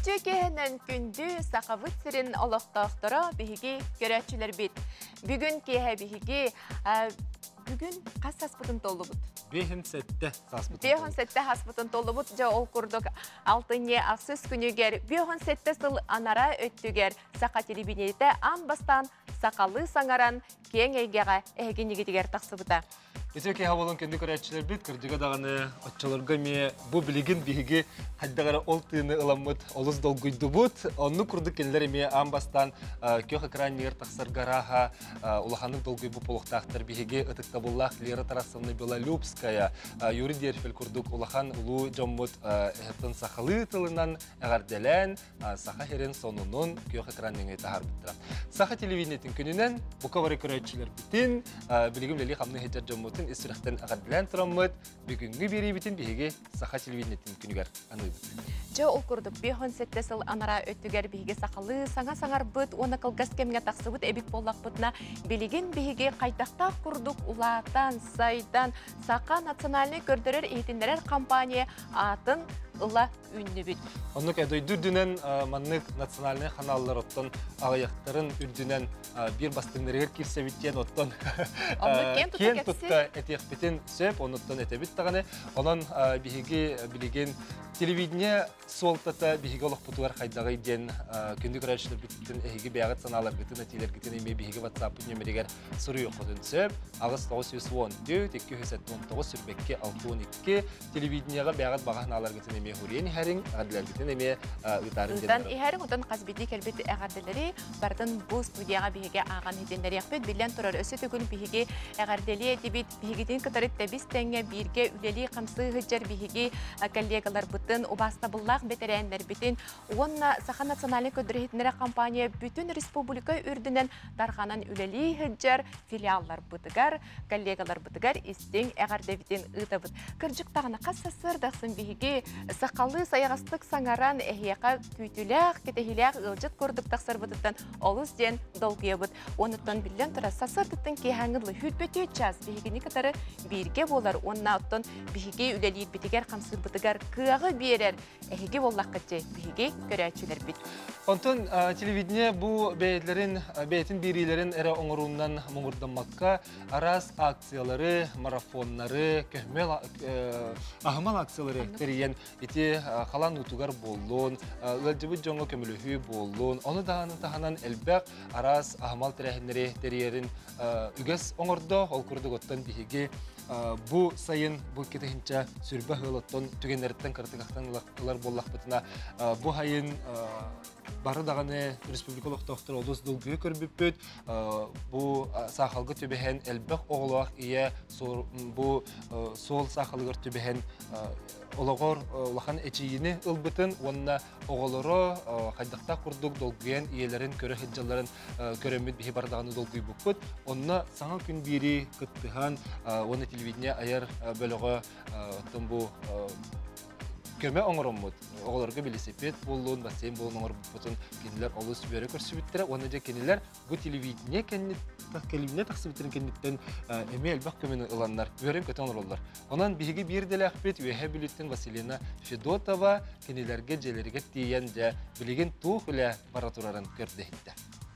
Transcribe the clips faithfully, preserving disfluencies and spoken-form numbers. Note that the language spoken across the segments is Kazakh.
Күчі кехенен күнді сақавыт сірін олықтақтыра бігі көрәтшілер бет. Бүгін кеhe бігі бүгін қас саспытын толы бұд? Бейхін сәтті саспытын толы. Бейхін сәтті саспытын толы бұд. Жа ол күрдік алтыне ақсыз күнігер. Бейхін сәтті сыл анара өттігер. Сақа телебинеті амбастан сақалы саңаран кең әйгеға әйгенегетігер тақсы бұта. Эсеке хавалын кенди көрәтчілер бит, кірдігі дағаны отчаларға ме бұ білігін бігі хаддағары ол тыны ыламыд, олыз долгүйді бұд. Онны күрді келдері ме амбастан кех экран нер тақсаргараға улаханың долгүй бұ полықтақтар бігі ұтықта боллақ Лера Тарасовна Белолюбская, Юрий Дерфель күрдік улахан ұлу жоммыд әхеттін сақалы тылынан әғарделен, сақа херен сонунун кех экран неңе тағар бұттыра. Сақа телевидениетін күнінен бұқавары көрәтчілер бітін, білігім ләли қамны хеджар жоммыдын Истрахтан агадлян траммат, бүгінгі бері бітін бейге сақа телевидениетін күнігер анығы бұд. Жа ол күрдік бейхон сәттесіл анара өттігер бейге сақалы саңа-саңар бұд, оны қылғас кемге тақсы бұд, әбік боллақ бұдына белеген бейге қайтақта күрдік улатан, сайдан, сақа национальный көрдірер ейтіндерер компания атын ұла үнні бүд. Онық әді үрдінен маннық национальный қаналылар оттан ағаяқтарын үрдінен бір бастыңдырығыр кирсебіттен оттан кен тұтта әтеқпетін сөп, оныттан әтебіт тағаны. Онан бейге білеген телевидение солтата бейге олық бұтуар қайдағы иден күнді көрәшілер біттін әйге бәғыт саналар күтін әтелер күтін әме бейге ватсапы нөмірегер сұры оқыдың сөп. Ағыз тоғыз жүз он төрт, екі жүз он тоғыз, сүрбекке алты он екі телевидениеға бәғыт бағаналар күтін әме хурен ихәрің, ғадылар күтін әме ұтарын ден. Ұтан ихәрің ұтан қазбеті кәлбеті әғардылары бардың бұл студияға бейге аған едендер яқпет. Білен тұрар өсі түгіл бейге әғардылы әдебет бейгеден кітарып тәбіз тәңе бірге үлелі қамсы ғыджар бейге коллегалар бұтын ұбаста бұллақ бетерәндер бітін. Онна Саха национальный көдірхетінері компания бүтін республика үрдінен дарғанан үлелі ғыджар филиаллар бұтығар, коллегалар бұтығар істен әғарды бітін ұта бұд. Кіржік тағына қасы сырдақсын бейге сақалы саяғастық саңаран әхияқа күйтіләқ, кетехіләқ ұлжыт көрдік тақсыр бұтыттан олыз ден долгия бұд. Оныттан білден тұра сасырдықтың кейхаңырлы хүлбөті час бейгені кітары бірге болар. Онна оттан бейге үлелейд бітігер қамсыр бұтығар кығы берер. Әхеге боллақ қытчай бейге көрәтшілер біт. Онтон телевидение бұл бәйетлерін, бәйетін берейлерін әрі оңыруынан мұңырдамаққа арас акциялары, марафонлары, көмел ағымал акциялары керейен ете қалан ұтуғар болуын, ғылжыбы жоңы көмілігі болуын, оны дағанын тағанан әлбәқ арас ағымал тәрәхінлері тәрейерін үгес оңырды, ол күрдік оттан бейге bu sayın bu ketehинча сүрбе хылыттан түгеннәрттен кыртыгактан лар боллак бутына bu hayın бары даганы республикалык доктор олус дулгы көрбүппүт bu сахалгы төбеһен элбек оглак ие bu сол сахалгыр төбеһен ологор лахан эчиини ылбытын онна оголоро кайдакта курдук долгуен иелерин көрө хиджаларын көрөмүт бихи бардаганы долгуй букпут онна саңа күн бири кыттыхан оны телевидение аяр бөлөгө оттон бу көмө оңороммут оголорго велосипед болуун бассейн болуун оңорбутун кенилер олус бөрө көрсүбүттер оны же кенилер бу телевидение кенни такелимне таксыбытын кенниттен эме элбак көмөнү ыланнар бөрөн көтөн ороллор онан биги бир деле акпет үе билеттин Василина Федотова кенилерге желерге тиен же билеген тух эле бара турарын көрдү.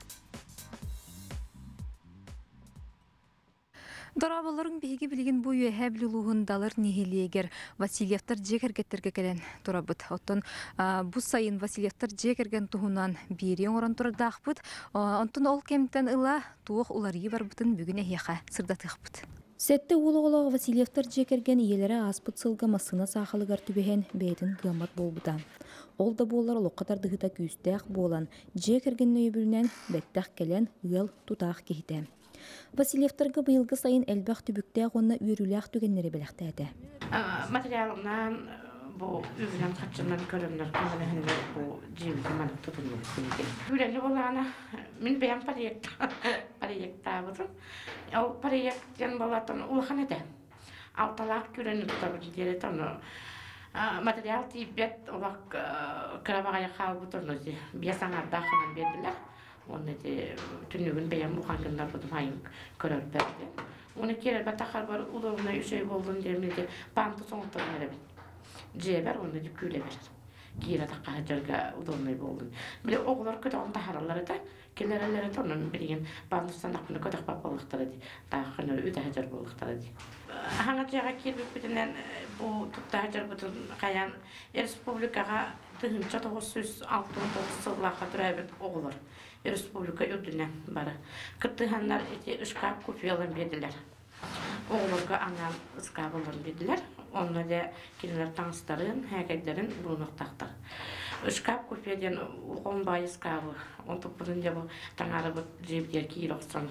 Дорабаларын биһиги билигин бу үе билулугун далар нихилиегер Васильевтар жекергеттерге келен турабыт. Оттон бу сайын Васильевтар жекерген туһунан бири оңорон турдакпыт. Онтон ол кемтен ыла туох уларыйы барбытын бүгүн эхияка сырдатыхпыт. Сетте улоголог Васильевтар жекерген иелері аспыт сылга масына сахалыгар түбехен бейтін гамат болбыта. Ол да болар олоққатар дыхыта күйістәк болан жекерген нөйбүлінен бәттәк келен ұял тутақ кейті. Васильевтарға быйылғы сайын әлбәқ түбіктәк онна үйріләқ түгеннері біліқтәді. Материалынан бұл үйрілен қатшынан көрімдер көмілігінде бұл жиылды маңық тұтылы көмеген. Үйрелі болағына мен бәйім париекта бұдым. Ол париектен болатын ұлған еді. Алталақ көрені тұтабы жидері тұны. Материал тейбет олақ кірабағая қал бұтырны бесаңарда қынан берділер. Оны де түнігін бәйім ұқанғындар бұдым айын көрір бәрді. Оны керер бәтақар бар ұлығына үшей болдың демінде банты соңыттығын әрі. Жие бәр, оны де күйле берер. кире такка жерге удобный болду. Биле оглар көтөгөн тахаралар да, келерелер тонун билген бандыстан акны көтөк папалыктар ди. Тахны үтө жер болуктар ди. Хаңа жага кирбип бүтүнөн бу тутта жер бүтүн каян республикага тыгынча тогуз жүз алтымыш тогуз жылга турабыт оглар. Республика өдүнөн бары. Кыттыганнар эти ышкап купелен бердилер. Огларга аңа ышкабылын бердилер. Онда да кинелер таңстарын, хәкәтләрен булмактактар. Ышкап купеден угон байыскабы. Онда бүтүн дә бу таңары бу җибдер кироксан.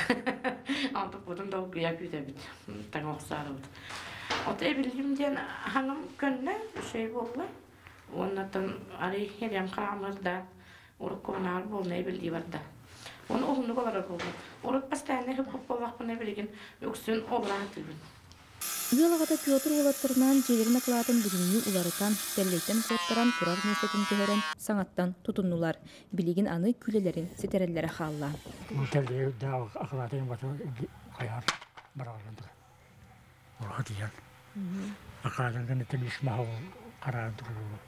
Онда бүтүн да гыя күтәбит. Таңоксары. От эбилимден ханам көнне шей булды. Оннан ари херем камырда урконар болмай билди барда. Он огны болар булды. Урык постоянно хып болак буны билген өксүн обрат билген. Ыалагата Петр олаттарынан желерин аклаатын бүгүнү уларытан теллейтен коттаран турар месетин төһөрөн саңаттан тутуннулар. Билигин аны күлелерин сетереллере халла. Телле да аклаатын бата каяр бараланды. Орхатиян. Аклаатын гана телиш махал карар туру.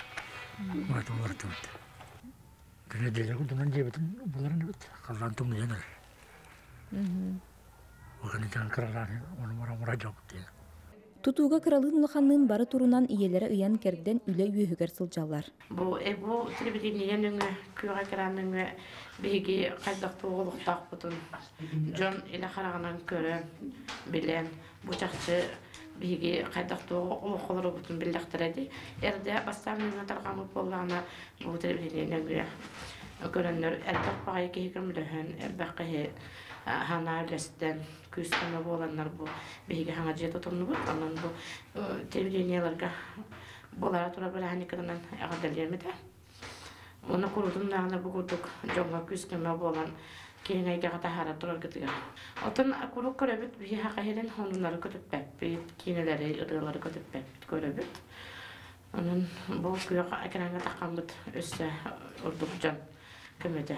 Мат олартын. Кene dele kudunan jebetin bulan bit kallan tum ne ner. Mhm. Ogani tan karalar onu mara mara jokti. Тутуга кралын лоханнын бары турунан иелері ыян керден үле үйөгөр сылжалар. Бу э бу телевидениенин күрө экранын биги кайдак тоголуктак бутун. Жон эле караганан көрө билен бу жакчы биги кайдак тоголуктар бутун билдактырады. Эрде бастамына таргамы болгана бу телевидениенин көрөндөр элбак багы кегемлөһөн элбакы хана лестен күскеме боланнар бу биги хана жето тонну бу анан бу телевидениелерге болара тура беланикадан агадалемете. Оны курудун нагына бу курдук жонга күскеме болан кеңейге катахара турар кетига. Отон курук көрөбүт би хакайден хонунлары көтөппөп, би кинелери ырылары көтөппөп көрөбүт. Анан бу күйөк экранга такканбыт өссө урдук жан көмөдө.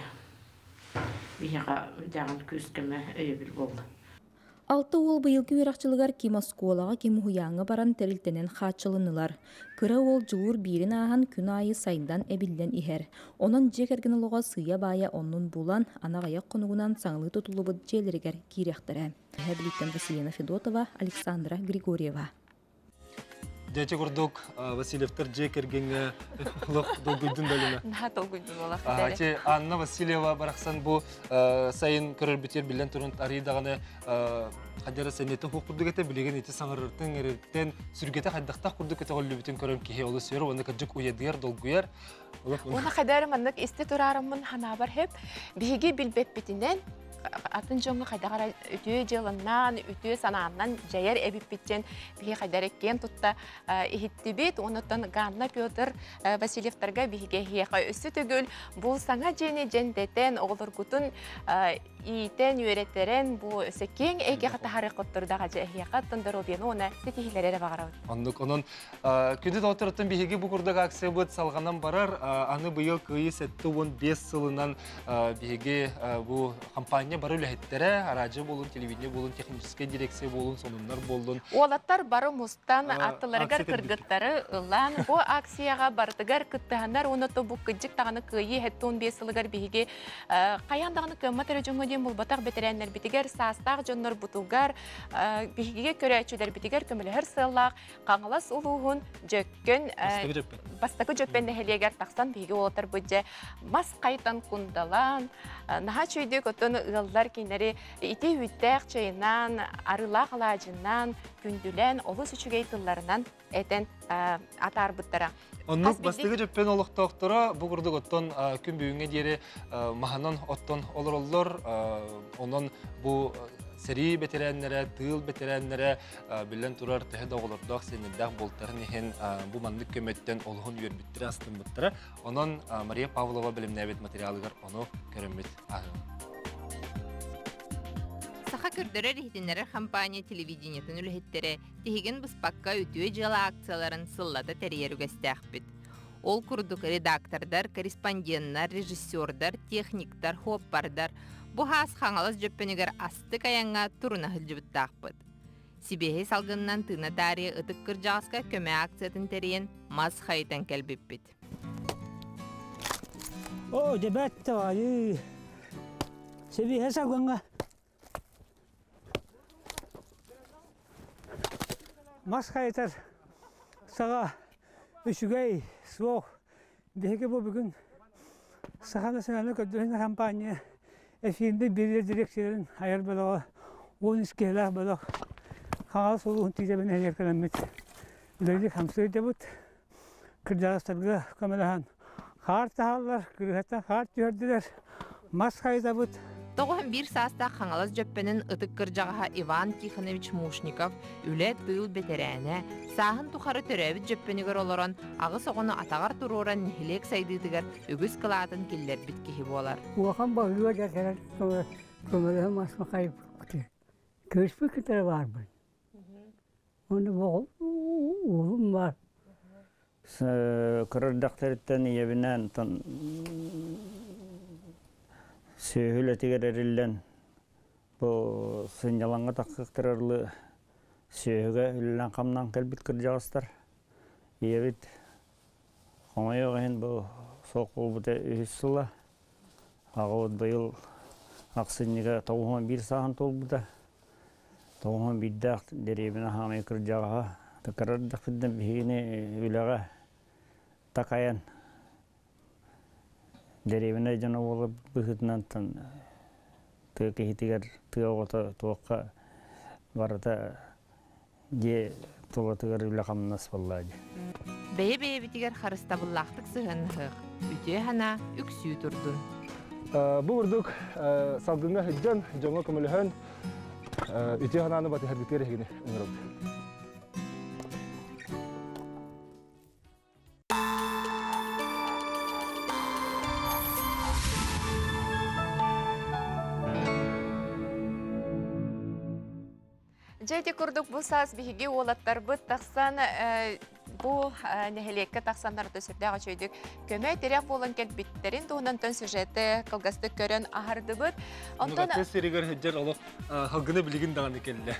Бияга даган күскеме өйбүл болду. Алты ол быйылгы үйрақчылыгар ким осколаға ким хуяңы баран терилтенен хатчылынылар. Кыра ол жылур бирин ахан күн айы сайындан эбилден ихер. Онын жекерген олуға сыя бая оннун булан анағаяқ қонуғынан саңлы тутулубыд желерігер киряқтыры. Хәбилиттен Василина Федотова, Александра Григорьева. Дяче курдук Васильевтер жекергенге лох долгуйдун далына. На долгуйдун олақ. Аче Анна Васильева бараксан бу сайын көрөрбүтер билен турун арыдаганы кадера сенете хукурду кете билеген ити саңырыртын эреттен сүргете кайдакта курду кете голлүбүтүн көрөн кихе олу сөрө оны кыржык уядыгар долгуяр. Оны кадер маннык исте турарымын ханабар хеп биги билбеппитинен атын жоңга кайдагара үтүө жылынан үтүө санааннан жаяр эбиппитчен биги кайдареккен тутта ихиттибит онотон Ганна Петр Васильевтерге биге хияка өссү түгүл бул саңа жени жендетен оголоргутун итен үйрөтерен бу өсөкең эге катахары коттурдага же хияка тындырыбын оны сетихилере багарабыт. Ондук онун күндү доторотун биги бу курдага акция бут салганан барар аны быйыл кыйы сетте он беш жылынан биги бу компания бары үләһеттере, арачы болун, телевидение болун, техническая дирекция болун, сонуннар болун. Олаттар бары мустан аттыларыгар кыргыттары ылан. Бу акцияга бардыгар кыттыгандар, онотто бу кыджык таганы кыйы хетте он беш жылыгар биге каяндаганы кыммат режимге ден булбатак бетереннер битигер састак жоннор бутугар биге көрөчүлөр битигер көмөлөр сыллак каңалас улугун жөккөн бастакы жөппен нехелегер таксан биге олаттар бүже мас кайтан кундалан наха чүйдү көтөн ылдар кинери ити үттәк чайынан арыла калажынан күндүлен олус үчүгей тылларынан этен атар буттара. Оннук бастыгы жөппен олуктоктора бу курдук оттон күн бүгүнгө диэри маханан оттон олороллор онон бу сери бетереннере, тыл бетереннере билен турар тэхэ доголордох сенердах болтарын ихен бу мандык көмөттен олугун үйөрбүттер астын буттара. Онон Мария Павлова билимнебет материалыгар ону көрөмүт. Саха көрдөрөр ихтиннер компания телевидениятын үлэхеттере тиһиген быспакка үтүө жала акцияларын сыллата терьерүгэстээхпит. Ол курдук редактордар, корреспонденттар, режиссердар, техниктар, хоппардар бу хас хаңалас жөппенигер асты каянга туруна хылжыбыттаахпыт. Сибеһи салгыннан тыына тари ытык кыржааска көмө акциятын терен мас хайытан келбиппит. О, дебетто, ай. Сибеһи салгынга. Мас хайытар саға үшігей суық беге бұл бүгін сағаны сыңаны көдірін компания эфирінде берер дирекцияларын айыр болуға он іскелі болуға қағал солуғын тейдебін әнер кәлемет. Үлелік хамсырды бұд кіржағыстарға көмеліған қарт тағалар, кірғатта қарт көрділер, мас хайда бұд. Тоғын бір саста қаңалас жөппенін ытык кыржағаға Иван Тихонович Мушников үлі тыл бетерәне, сағын тұқары төрәбіт жөппенігер оларан, ағыс оғыны атағар тұруран нехилек сайдыдығар үгіз қылатын келлер біткехі болар. Уақан бағыға жәкәрәт көмірі масма қайып күті. Көшпі күтірі бар бұл. Оны бұл ұғым бар. Кырырдақтарыттан ебінен сөйгілі тегерерілден бұл сыняланға таққықтырарлы сөйгі үлілен қамнан кәлбіт кіржағыстар. Ебіт қоңай оғайын бұл соқ бұл бұта үйіс сұла. Ағауыд бұйыл ақсынныға тоғуған бір сағын тол бұта. Тоғуған бірдақ дәребіні қамай кіржағаға. Тақырырдақ бірден бігіне үліға тақаян. Деревина жана олып бұхытынан тұғы кехетігер тұғы оғыта туаққа барыта де тұлатығыр үлі қамынас болады. Бәйе-бәйе бітігер қарыста бұллақтық сығын ғық. Үте хана үксі тұрдың. Бұл ұрдық салдыңа хүджан жоңа көміліген үте хананы баты әрбіктер егіне үңіріп. Жайди курдук бу саас биһиги уолаттар быт тахсан бу нехелекке тахсандар төсөрдөгө чөйдүк көмөй терек болон келбиттерин туунан төн сюжети кылгасты көрөн ахарды быт. Онтон серигер хеджер олох халгыны билигин даган экенле.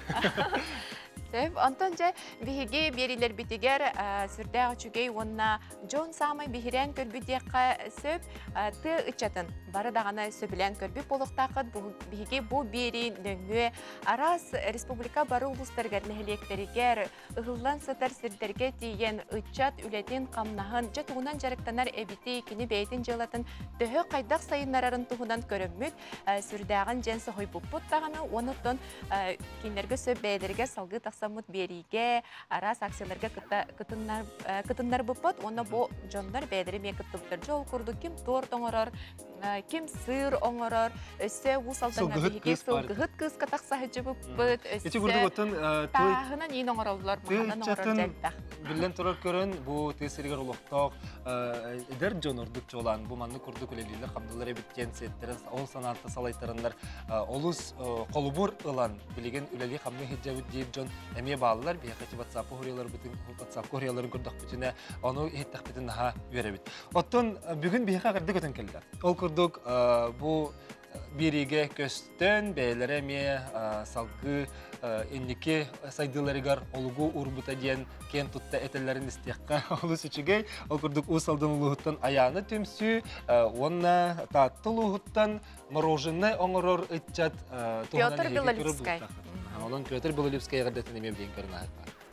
Сөп, онтон же биһиги берилер битигер сүрдөгө чүгей онна Джон самай бихирен көлбүдекка сөп ты ычатын бары дагана сөбүлен көлбү болуктакыт биһиги бу бери нөңгө арас республика бары улустаргар нехелектеригер ыгыллан сытар сирдерге тиген ычат үлетин камнахын же туунан жарыктанар эбити кини бейтин жылатын төһө кайдак сайыннарын туунан көрөммүт сүрдөгөн женси хойбуппут даганы онуттон кинерге сөп бейлерге салгы самут бериге арас акцияларга кытыннар кытыннар буппат оны бу жондар бедери мекыттыптыр жол курду ким тор тоңорор ким сыр оңорор өсө усалдана биге сылгыт кыз катакса хыжыбыппыт өсө тахына нин оңороллор махана оңорор жайта билен турар көрөн бу тесиргер улукток эдер жонордук жолан бу манны курдук элелилер камдылар эбиткен сеттерин ол санатта салайтарындар олус колубур ылан билеген үлели камны хыжабыт дейт жон эме баалар бияхати WhatsApp хориялар битин WhatsApp хорияларын көрдүк бүтүнө ону эттак битин ха беребит. Оттон бүгүн бияха кырды көтөн келди. Ол курдук бу бириге көстөн бейлере ме салгы энники сайдыларыгар олугу урбута диен кен тутта этелерин истекка олус үчүгей ол курдук усалдын улуттан аяны төмсү онна таттылуттан мороженое оңорор ытчат Петр Белолипский. Onun Pöter Belolipski'ye kadar dinlemeye bildiğin karına.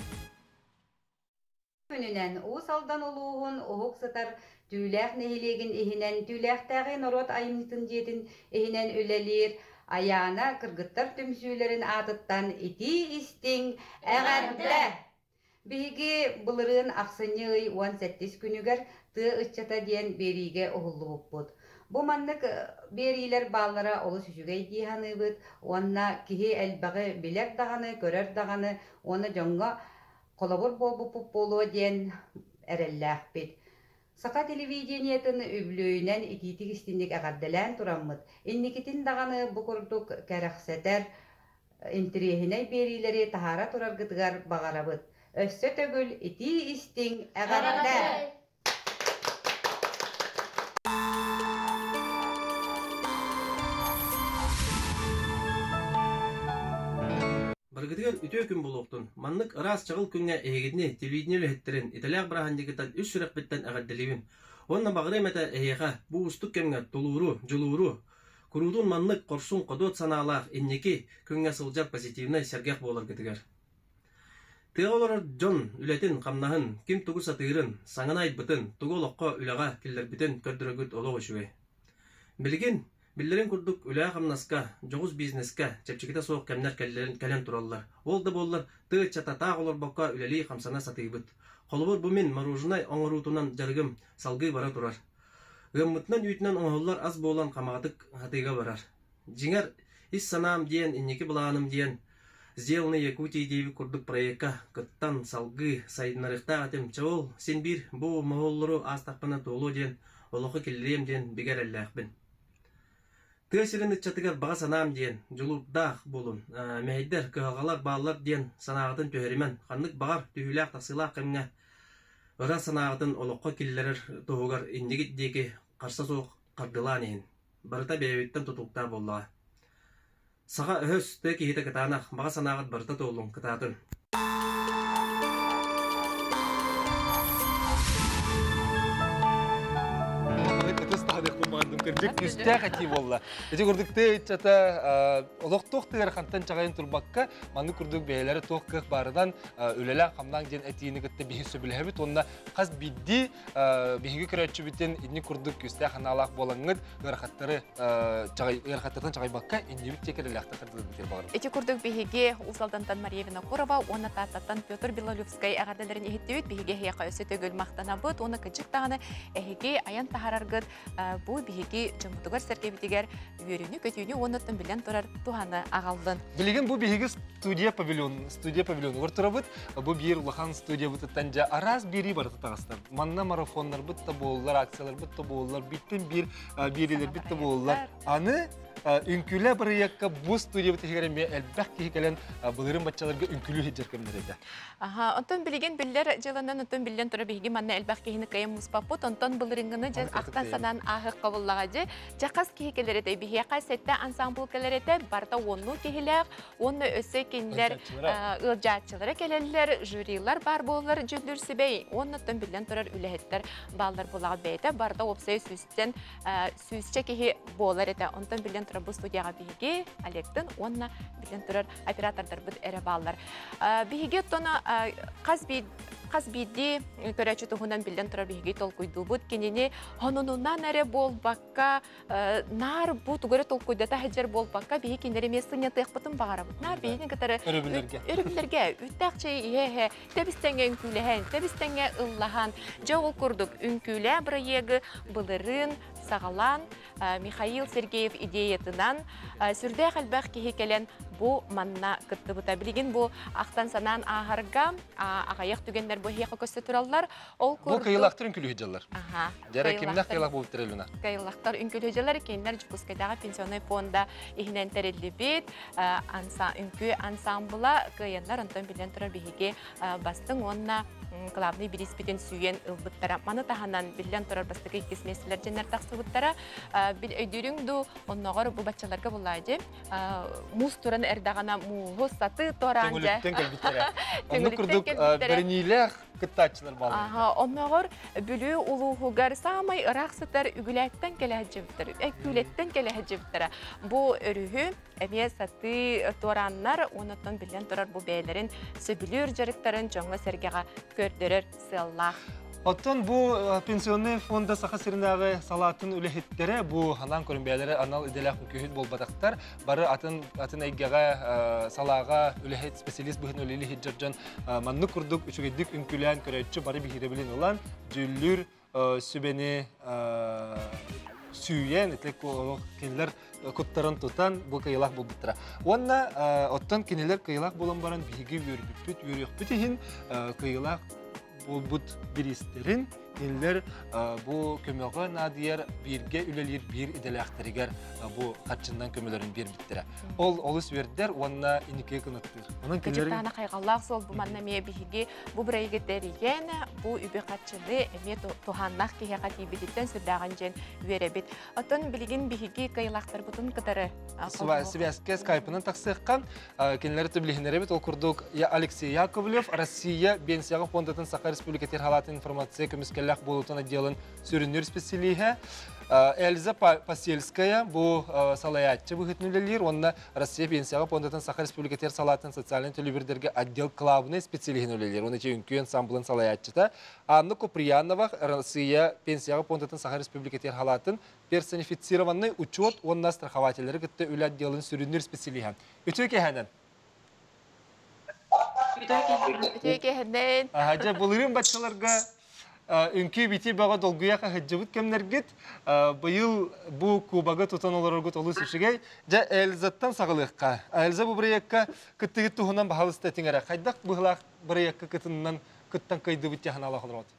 Gününen o saldan oluğun oğuk satar tüylək nehilegin ehinen tüyləktäği norot ayımnıtın jetin ehinen ölelir ayağına kırgıttar tümsülerin atıttan iti isting ägärde. Bigi bulurun aksanyı on sekiz günüger tı ıççata diyen berige oğulluğuk bud. Bu manlık beriler bağlara olu süsügey diyanı bud. Onna kihi elbağı bilek dağını, körer dağını, onu jonga kolabor bol bu bolu diyen erellək bid. Saka televizyoniyatın üblüğünen ititik istindik ağardelen turamıd. Ennikitin dağını bu kurduk kərəxsəter intrihine berileri tahara turar gıdgar bağarabıd. Össö tögül iti isting ağarda. Баргытыгар үтө күн болуқтун. Маннык ырас чагыл күнгө эгидни телевидение лехеттерин италияк брахандыгытан үс сүрөкбеттен агадделибин. Онна багыры мета эйха бу устук кемге тулууру, жылууру. Курудун маннык корсун кодот санаалаах иннеки күнгө сылжар позитивный сергек болор гытыгар. Тыголор Джон үлетин камнаһын, ким тугу сатыырын, саңын айтбытын, туголокко үлага киллербитин көрдөрөгүт олоо үшүгө. Билгин Биллерин курдук үлә камнаска, жогуз бизнеска, чепчиките соок кемнер келлерин келен тураллар. Ол да боллар тыгы чата тагылар бокка үлели камсана сатыйбыт. Колубур бу мен мороженое оңорутунан жаргым салгы бара турар. Гыммытнан үйтүнөн оңоллар аз болан камагатык хатыйга барар. Жиңер ис санаам диен, иннеки булааным диен, сделанный Якутии дейби курдук проектка кыттан салгы сайдынарыкта атым чоол, сен бир бу моголлору аз таппана толу диен, олоху келлерем диен бигер эллэхбин. Тыгасырын ытчатыгар бага санаам диен, жулурдаах болун, мэйдер кыгалгалар баалар диен санаагатын төһөримен, ханнык багар түйүлээх тасылаах кемге, ыра санаагатын олокко киллерер тоһугар индигит диеки карса соох кардылаан иһин. Барыта бэйбиттен тутуктар боллаа. Сага өһөс тыа киһите кытаанах бага санаагат барыта тоолун кытаатын. Кырдык үстә хати болла. Эти курдук ты чата олоктук тыгар хантан чагайын турбакка, маны курдук бәйләре тохкык барыдан үлелә камдан ден этини гытты бихисе билһәбит, онда каз бидди биһиге көрәчү битен инни курдук үстә ханалак болаңгыт, гырхаттары чагай гырхаттардан чагай бакка инни бит текерләхтә кырдык битер бар. Эти курдук биһиге Усалдантан Марьевна Курова, оны тататтан Петр Белолюбскай агадаларын ихиттебит биһиге хәя өсө төгөл мактанабыт, оны кычык таганы эһиге аян тахараргыт бу биһиге жомутугар серкебитигер үйрөнү көтүүнү онуттан билен турар туханы агалдын. Билеген бу биһиге студия павильон, студия павильон. Гортурабыт бу бир улахан студия бутаттан жа араз бири бар тагыстар. Манна марафоннар бутта боллар, акциялар бутта боллар, биттен бир бирилер битте боллар. Аны үнкүле проектка бу студия бутигер ме элбак кигелен булырын батчаларга үнкүлү хеджеркемдер эде. Аха, онтон билеген биллер жыландан онтон билен тура биһиге манна элбак кигини кайым муспапут, онтон булырынгыны жа актан санан ахы кабыллага же жакас кигелерде биһиге кайсетте ансамбл келерде барда онну кигилер, онну өсө киндер ылжатчылары келелер, жюрилар бар болар жүлдүрсүбей, оннотон билен турар үлехеттер балдар булага бейте барда опсай сүстен сүсче киги болар эде. Онтон билен турар бу студияга биһиге Олегтин онна билен турар оператордар бит эре балдар. Биһиге тона казби казбиди көрәчү туһунан билен турар биһиге толкуйду бут кинени хонунунан эре болбакка нар бу тугары толкуйдата хаҗар болбакка биһи киндере месине тыйкпытын багарабыт. Нар биһине катары өрөбүләргә. Өрөбүләргә үттәкче ихе тебистәнгә үнкүләһән, тебистәнгә ыллаһан җавыл курдук үнкүлә проегы булырын сагалан Михаил Сергеев идеятынан сүрдә хәлбәх киһекелен бу манна кытты бута билген бу актан санан аһарга агаяк түгеннәр бу хияка көстө тураллар. Ол курдук бу кыйлактыр үнкүлү җаллар. Аха. Дәре кимнәр кыйлак булып терелүнә. Кыйлактар үнкүлү җаллар киндер Жукускайдагы пенсионный фонда ихнән терелли бит, анса үнкү ансамбла кыяннар онтон билен турар биһиге бастың онна главный бириспитен сүйен ылбыттара. Маны таханан билен турар бастыгы иккис меселер җеннәр таксыбыттара. Бил өйдүрүңдү онногор бу баччаларга булайды. Мус туран эрдагана муус саты торанжа. Теңгелтен келбиттера. Онны курдук бернилер кыттачылар балы. Аха, онногор бүлү улуугар самай ыраксытар үгүләттен келәҗибтер. Экүлеттен келәҗибтер. Бу өрүһү эме саты тораннар онотон билен турар бу бәйләрен сөбүлүр жарыктарын жоңга сергега көрдөрөр сыллах. Оттон бу пенсионный фонда сахасырындагы салатын үлехеттере бу ханан көрүнбәләре анал иделәк көһүт болбатактар бары атын атын әйгәгә салага үлехет специалист бу үлеле хиҗҗан манны курдук үчүгедик үнкүлән көрәчү бары бихире белән улан жүллүр сүбене сүйен итлек кинләр коттарын тутан бу кыйлак булып тора. Онна оттон кинелер кыйлак булан баран биһиге үрбүт үрөк бүтәһин кыйлак бут биристерин Инлер бу көмөгө надияр бирге үлелер бир иделектеригер бу катчындан көмөлөрүн бир биттире. Ол олус бердер, онна инике кыныттыр. Онун келер тана кайгаллак сол бу манна мие биһиги бу брайгетериген бу үбе катчыны эме туханнак кеге катибидиттен сүрдаган жен беребит. Отон билигин биһиги кайлактар бутун кытары. Связке скайпынан таксыккан кенелер төблихинере бит ол курдук Алексей Яковлев, Россия Пенсияга фондатын Саха Республикатер халатын информация көмүскеллек болутун отделын сүрүнүр специалиге Эльза Посельская, бу салаятчы бухитнулелер, онна Россия Пенсияга фондатын Саха Республикатер салатын социальный телебирдерге отдел главный специалигинулелер. Оны че үнкү ансамблын салаятчыта. Анна Куприянова, Россия Пенсияга фондатын Саха Республикатер халатын персонифицированный учет, онна страхователері гытты үлі отделын сүрүнүр специалиге. Үтө кехенен? Үтө кехенен. Ажа, булырын батчаларга үнкі бити баға долгуяқа хаджабыт кемнергет, бұйыл бұ кубаға тұтан оларыргыт олы сүшігей, жа Эльзаттан сағылыққа. Эльза бұ бірайекка күттігіт тұғынан бағалысты әтіңері. Қайдақ бұғылақ бірайекка күтіннан күттан қайды бұт яғын ала қылырат?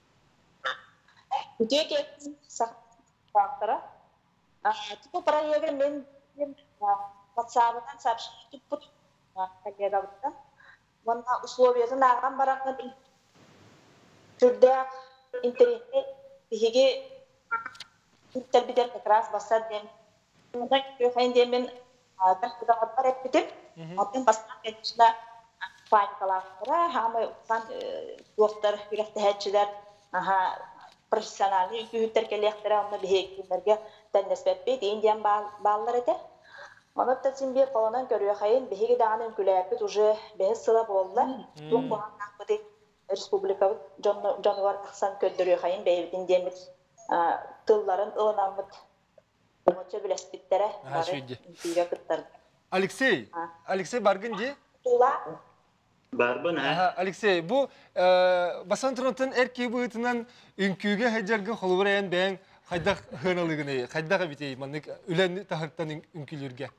Үтеке сақтыра. Тұпы бірайеге мен WhatsApp-дан сообщение тұппыт коллега бұттан. Бұнда условиясын ағам барақын Türk'de internette bihi interbider tekrar basar dem. Bundan köhen demin takıda haber ettim. Ondan basar etmişler. Faydalanlara ama ulan doktor yürekte hecciler aha profesyonel yürekte kelektere onu bihi kimlerge dennesbet bey Indian ballar ede. Onu da şimdi bir falan görüyor hayın bihi daha ne küleyapet уже bihi sıla bollar. Çok bu anlamda Республика жануар тақсан көндөрү хайын бейбитин демит тылларын ылынамыт омоча билеспиттере бары. Алексей, Алексей баргын же? Барбын, а? Алексей, бу басан тұрынтын әркей бұғытынан үнкүйге хайджарғы қолуырайын бәйін қайдақ хыналығыны, қайдаға бітей, маннык үлән тағырттан үнкүлерге.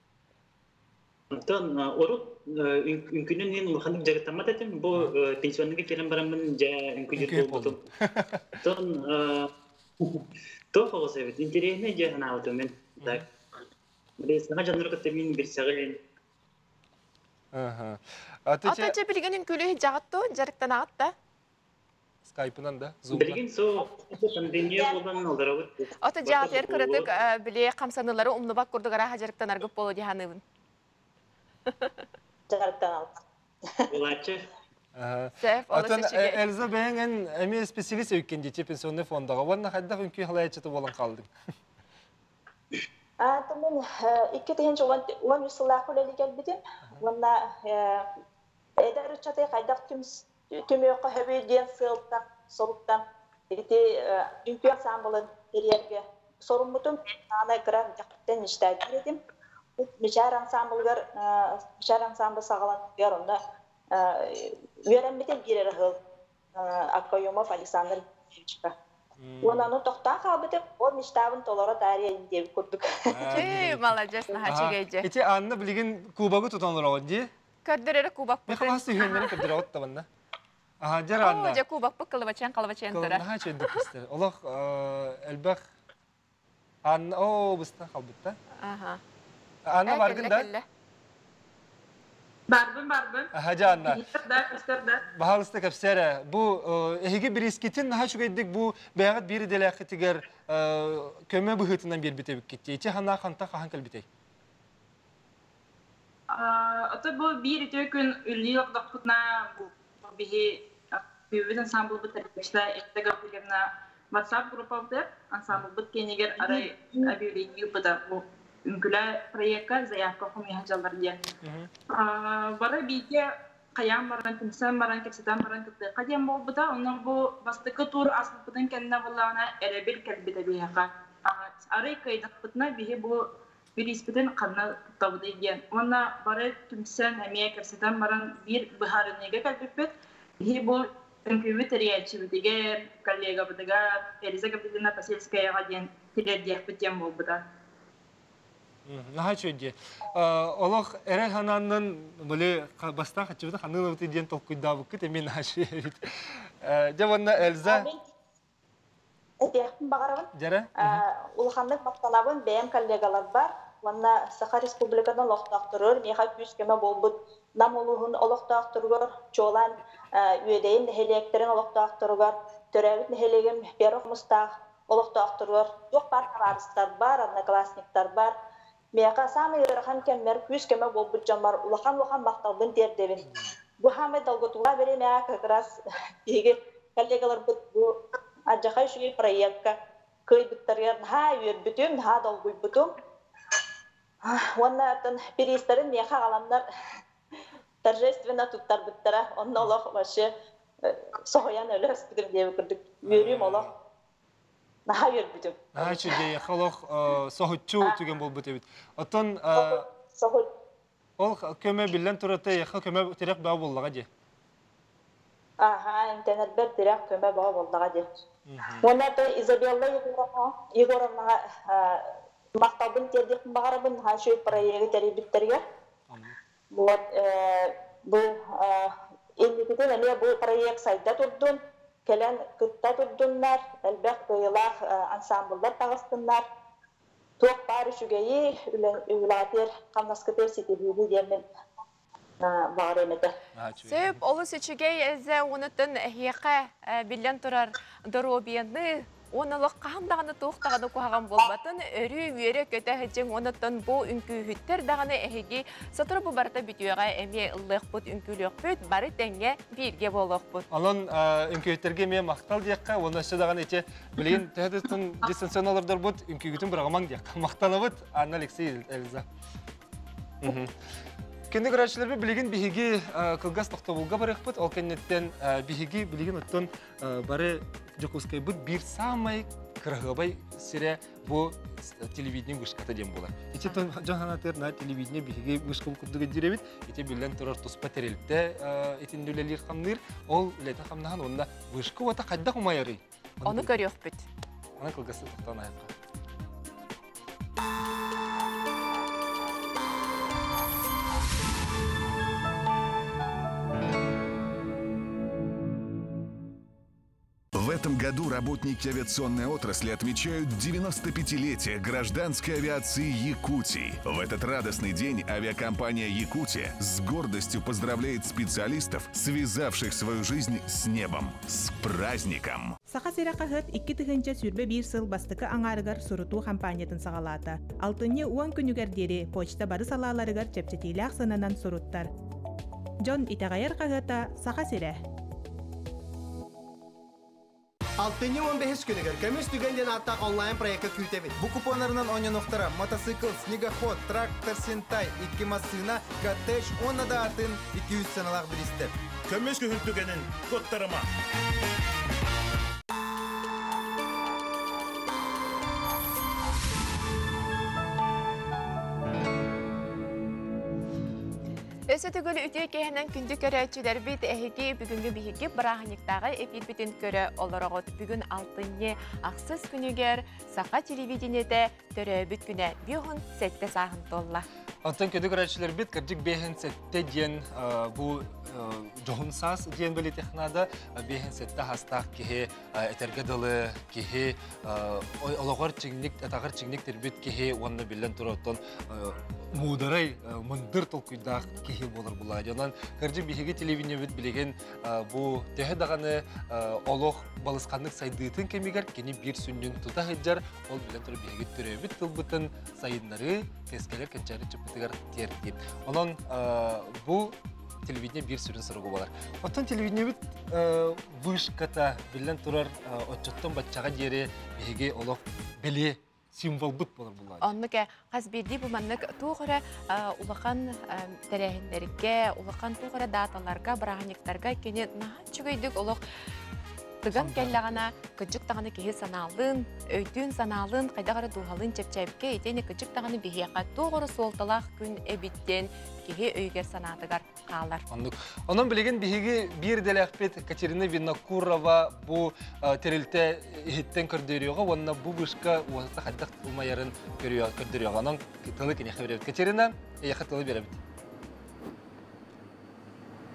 Тон орут үнкүнүн ин улхандык жагыттамат этим бу пенсионнуга келен барамын жа үнкүнүр болбутум. Тон тохо себет интересне же ханаутум мен. Так. Бес нага жаныр кеттемин бир сагын. Аха. Атача билген үнкүлү жагатты жарыктан агатта. Скайпынан да, Zoom. Билген со пандемия болгон алдарабыт. Ата жагатер кырдык биле камсанылары умнубак курдук ара жарыктан аргып болу диханыбын. Жарыктан алып. Булачы. Атын Эльза бәйінген әме специалист өйкен дейте пенсионный фондаға. Онна қайдақ үнкі халайчыты болын қалдың? Аты мен екі тегенші он үсілі ақыл әлі келбедім. Онна әдәр үтчатай қайдақ түмі өқі хөбей ден сылттан, солықтан. Үнкі ансамблын терерге сорын мұтым. Ана қыран жақыттен іштәді едім. Мишар ансамблгар, мишар ансамбл сағалан yarımda öğrenmeden bir arahıl Akkoyumov Alexander Yevchika. Onanı toxtan qalbıdı, o miştabın tolara tarihe indiyip kurduk. Ey, malajas nahaçı gece. Eti anna bilgin Kubağı tutanlar oğun diye? Kördürere Kubak Ne kalası yönleri kördüre oğut da bana? Aha, jar anna. Oğuca Kubak bu kılıbaçan kılıbaçan tıra. Nahaçı öndük ister. Olah, elbaq anna, ooo, bıstan qalbıtta. Aha. Anna bargın da? Barbın barbın. Hacı Anna. İsterler, isterler. Bahalısta kapsara. Bu ehigi bir isketin naha çok eddik bu beyagat bir delakı tigar köme bıhıtından bir bitebik gitti. İçi hana kanta kahan kalbitey. Ata bu bir iti gün ülü yaptık tutna bu bihi büyüvüz ensemble bu tarifçiler ekte kapılarına WhatsApp grup aldı. Ensemble bu keniger aray abiyliği yapıda bu Ünküler proyekka zaявка хумяхажалар дия. Бара биге каян баран тимсан баран кепсетан баран кытты кадем болбута, онун бу бастыкы тур аслыпытын кенне буллана эребил келбите бияка. Арай кайдакпытна биге бу bir ispiten kanna табыды еген. Онна бара тимсан эмие кепсетан баран bir быхарынеге келбипет. Биге бу үнкүбү терiyatçı битиге коллега битиге Элиза Габриловна Посельская гаден терiyatçı битем болбута. Наха чөйде. Олох әрәл хананнан бұлі бастан қачыбыды ханын ұлты ден толқойда бұқыт, емен наха чөйде. Жабанна Эльза... этехин багарабын. Жара? Улханнык мактанабын бәйәм коллегалар бар. Ванна Саха Республикадан лохтактырыр, меха күскеме болбут нам олуһун олохтактыргар, чолан үедейин нехелектерин олохтактыргар, төрәбит нехелеген берох мустак олохтактыргар. Жок бар тарарыстар бар, одноклассниктар бар. Меха самый ырхан кеммер күскеме болбут жамар улахан-улахан макталбын тердебин. Бу хамы долготула бере меха как раз иге коллегалар бу аджахай шуй проектка көйбүттәргә ха үербүтүм, ха долгуйбүтүм. Оннан перестарын меха аламдар торжественно туттар биттара. Онна олох вообще сохоян өлөс бидим деп көрдүк. Үйрүм олох. Наха үйрбүтүм. А чүге халох сохотчу түген болбут эбит. Отон сохот. Ол көмө билен турата яха көмө терек баа боллага же. Аха, интернет бер терек көмө баа боллага же. Онна да Изабелла Егоровна мактабын тердик багарабын хашой проекты теребиттерге. Вот бу элбетен эме бу проект сайда турдун, келен кытта турдуннар, элбек тойлах ансамблдар тагыстыннар. Ток бары шугайы үлатер камнаскытер сетебиби демен бар эмете. Сөп олу сечигей эзе унутун эхиэка билен турар доробиянны Онылық қамдағаны тоқтағаны қоғаған болбатын, өрі үйері көті хәджен онытын бұл үнкүйіттер дағаны әхеге сатыры бұл барыта бітуеға әме ұлық бұд үнкүлік бұд, бары тәңге бірге болық бұд. Алын үнкүйіттерге мен мақтал дейққа, оны әші дағаны әте білген тәдістің дистанционалардар бұд, үнкүйітін бірағыман дейққа. Мақталы бұд, Анна Алексей Эльза. Кенді көрәтшілербі білеген бігеге қылғас тоқтабылға барық бұд, ол кәнеттен бігеге білеген ұттын бары Жокускай бұд бір самай кырғабай сире бұл телевидение ғышқата дем болар. Ете жаңғанатыр на телевидение бігеге ғышқы бұқырдығы деребет, ете білден тұрар тұспа тәреліпті етін өлелер қамныр, ол үләйті қамнаған онда ғышқы ота қайда құмайыры. Оны көрек бүт. Оны қылғасы тоқтан айыққа. В этом году работники авиационной отрасли отмечают девяностопятилетие гражданской авиации Якутии. В этот радостный день авиакомпания «Якутия» с гордостью поздравляет специалистов, связавших свою жизнь с небом. С праздником! Саха сирақахыт икки тыгынча сүрбе бир сыл бастыкы аңарыгар суруту компаниятын сагалата. Алтыне уан күнүгердери почта бары салаларыгар чепчетилак сынанан суруттар. Жон итагайар кагыта саха сире. Алтыны он беш күнігер көміш түгенден аттақ онлайн проекты күйтебет. Бұл купонарынан ойнанықтара мотоцикл, снегоход, трактор, сентай, икки массына, коттедж, онна да атын iki yüz саналақ білістер. Көміш күхін түгенін көттарыма. Өсі түгілі үтей кейінен күнді көрі өтчілер бейт әхеге бүгінгі бейхеге бірағынықтағы эпир бүтін көрі оларағыт бүгін алтынне ақсыз күнігер сақа телевидениеде түрі бүт күні бүйхін сәтті сағын толла. Алтын көді көрәтшілер бейт кірдік бейхін сәтті ден бұл жоғын сас ден бөлі технада бейхін сәтті хастақ кеге әтергеділі кеге олағар чигник, әтағар чигник тербет кеге онны білін тұраттан мударай мындыр толкуйдақ кеге болар бұла. Жонан кірдік бейхеге телевидение бет білеген бұл тәхі дағаны олық балысқанлық сайдыйтын кемегер кені бір сүннен тұта хеджар ол білін тұры бейхеге түрі бет тұлбытын сайынлары кескелер кәнчәрі чөптігер терді. Онан бұл телевидение бир сүрін сұрығы болар. Оттан телевидение бит вышката білен тұрар отчоттан батчаға дері бейге олық біле символ бұт болар бұлар. Оннық қаз берді бұл маннық туғыры ұлақан тәрәхіндерге, ұлақан туғыры даталарға, бірағынықтарға кене наға чүгейдік олық Тыган кәлләғана күджік тағаны кеге саналын, өйдін саналын, қайдағары дуғалын чәпчәбке, етені күджік тағаны бейеға тоғыры солталақ күн әбіттен кеге өйгер санатығар қалар. Onun bilegen bihigi bir delekpet Katerina Vinokurova bu terilте hitten kördürüyorga, onna bu bışka uasta haddaq ulmayarın kördürüyorga. Onun tılı kene xebirebit. Katerina, eyaqa tılı berabit.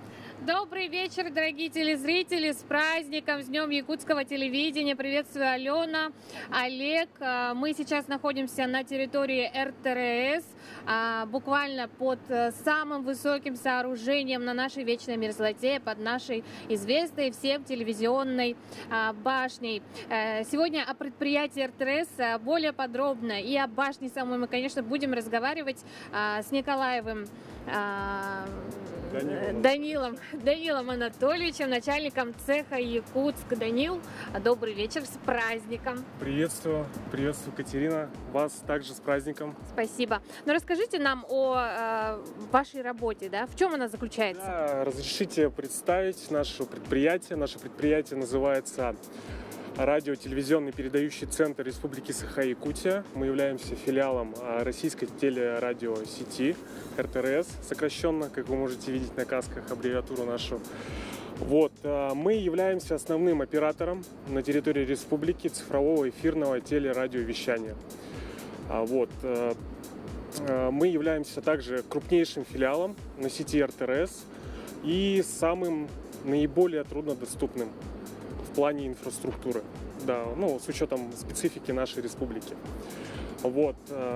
Добрый вечер, дорогие телезрители, с праздником, с Днем якутского телевидения. Приветствую, Алена, Олег. Мы сейчас находимся на территории эр тэ эр эс, буквально под самым высоким сооружением на нашей вечной мерзлоте, под нашей известной всем телевизионной башней. Сегодня о предприятии эр тэ эр эс более подробно и о башне самой мы, конечно, будем разговаривать с Николаевым Данилом. Данилом, Данилом Анатольевичем, начальником цеха Якутск. Данил, добрый вечер, с праздником. Приветствую, приветствую, Катерина, вас также с праздником. Спасибо. Но расскажите нам о э, вашей работе, да? В чем она заключается? Да, разрешите представить наше предприятие. Наше предприятие называется радио-телевизионный передающий центр Республики Саха-Якутия. Мы являемся филиалом российской телерадиосети эр тэ эр эс, сокращенно, как вы можете видеть на касках, аббревиатуру нашу. Вот, мы являемся основным оператором на территории республики цифрового эфирного телерадиовещания. Вот, мы являемся также крупнейшим филиалом на сети эр тэ эр эс и самым наиболее труднодоступным в плане инфраструктуры, да, ну, с учетом специфики нашей республики. Вот.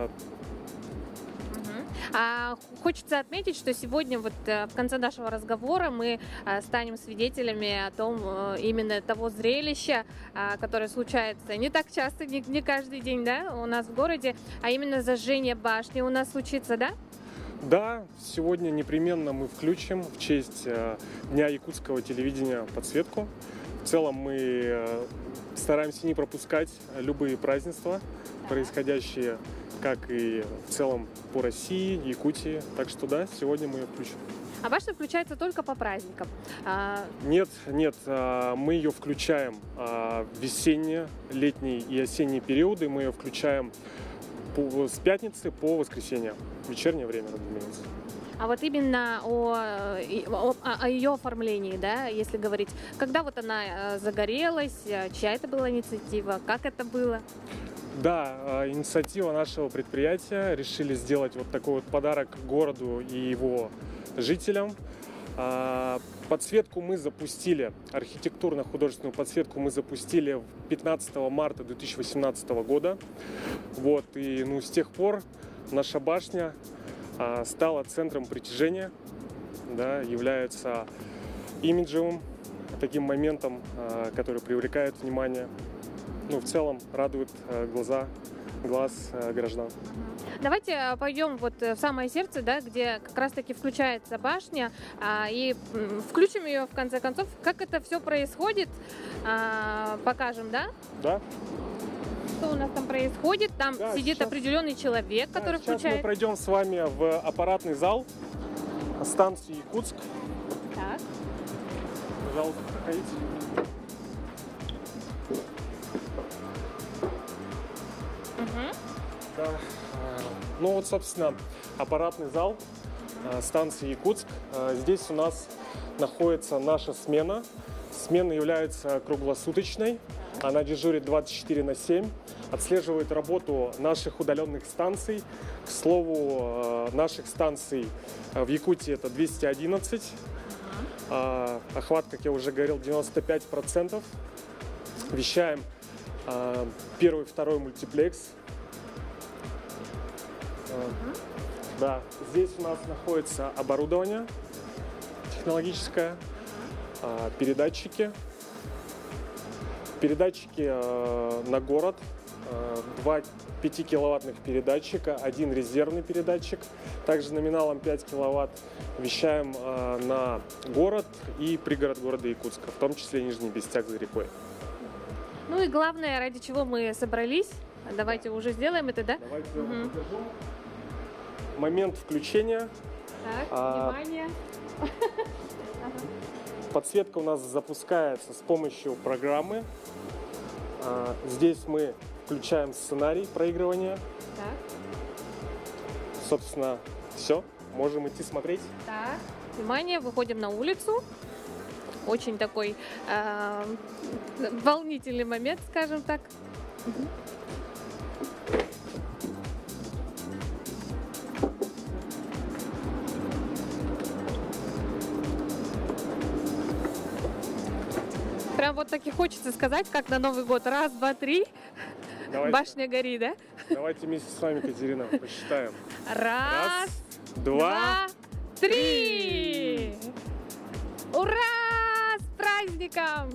А хочется отметить, что сегодня вот в конце нашего разговора мы станем свидетелями о том, именно того зрелища, которое случается не так часто, не, не каждый день, да, у нас в городе, а именно зажжение башни у нас случится, да? Да, сегодня непременно мы включим в честь Дня якутского телевидения подсветку. В целом мы стараемся не пропускать любые празднества, происходящие как и в целом по России, Якутии. Так что да, сегодня мы ее включим. А башня включается только по праздникам? А... Нет, нет, мы ее включаем в весенние, летние и осенние периоды. Мы ее включаем с пятницы по воскресенье, в вечернее время, разумеется. А вот именно о, о, о ее оформлении, да, если говорить, когда вот она загорелась, чья это была инициатива, как это было? Да, инициатива нашего предприятия. Решили сделать вот такой вот подарок городу и его жителям. Подсветку мы запустили, архитектурно-художественную подсветку мы запустили пятнадцатого марта две тысячи восемнадцатого года. Вот, и ну, с тех пор наша башня стала центром притяжения, да, является имиджевым таким моментом, который привлекает внимание. Ну, в целом радует глаза, глаз граждан. Давайте пойдем вот в самое сердце, да, где как раз-таки включается башня, а, и включим ее в конце концов. Как это все происходит, а, покажем, да? Да. Что у нас там происходит? Там да, сидит сейчас определенный человек, да, который сейчас включает. Мы пройдем с вами в аппаратный зал станции Якутск. Так. Пожалуйста, проходите. Угу. Да. Ну вот, собственно, аппаратный зал станции Якутск. Здесь у нас находится наша смена. Смена является круглосуточной. Она дежурит двадцать четыре на семь, отслеживает работу наших удаленных станций. К слову, наших станций в Якутии это двести одиннадцать. Охват, как я уже говорил, девяносто пять процентов. Вещаем первый, второй мультиплекс. Uh-huh. Да, здесь у нас находится оборудование технологическое, передатчики. Передатчики на город, два пятикиловаттных передатчика, один резервный передатчик, также номиналом пять киловатт. Вещаем на город и пригород города Якутска, в том числе Нижний Бестяк за рекой. Ну и главное, ради чего мы собрались, давайте уже сделаем это, да? Давайте угу. покажу. Момент включения. Так, а, внимание. Подсветка у нас запускается с помощью программы. А, здесь мы включаем сценарий проигрывания. Так. Собственно, все. Можем идти смотреть. Так, внимание, выходим на улицу. Очень такой э, волнительный момент, скажем так. Прям вот так и хочется сказать, как на Новый год. Раз, два, три. Давайте. Башня горит, да? Давайте вместе с вами, Катерина, посчитаем. Раз, два, два три! Ура! С праздником!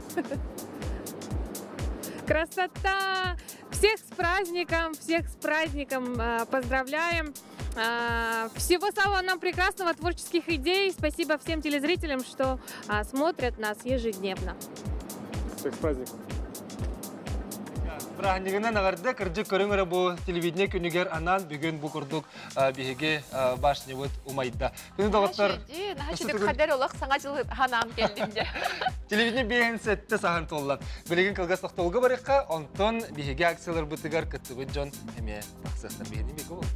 Красота! Всех с праздником, всех с праздником э, поздравляем. Э, всего самого нам прекрасного, творческих идей. Спасибо всем телезрителям, что э, смотрят нас ежедневно. Всех с праздником. Празднигына нагарды кырдык көрүңөрө бу телевидение күнүгер анан бүгүн бу курдук биһиге башнебут умайда. Күнү доктор. Нахачыдык хадер олох саңа жыл ханам келдимде. Телевидение бейин сетте сахан толлан. Билеген кылгас токтолго барыкка, онтон биһиге акциялар бутыгар кыттыбы жон эме таксастар бейни беги бул.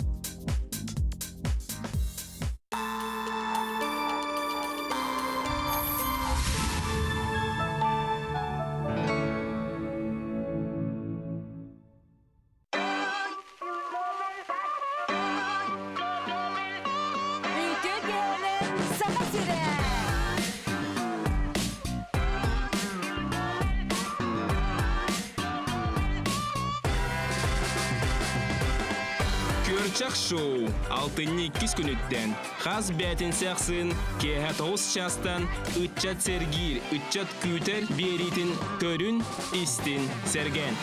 Көрчак шоу алтынны кис күнүттен хас бәтин сәхсин кеһә тоғыз частан үтчат сергир үтчат күтер беритин көрүн истин серген.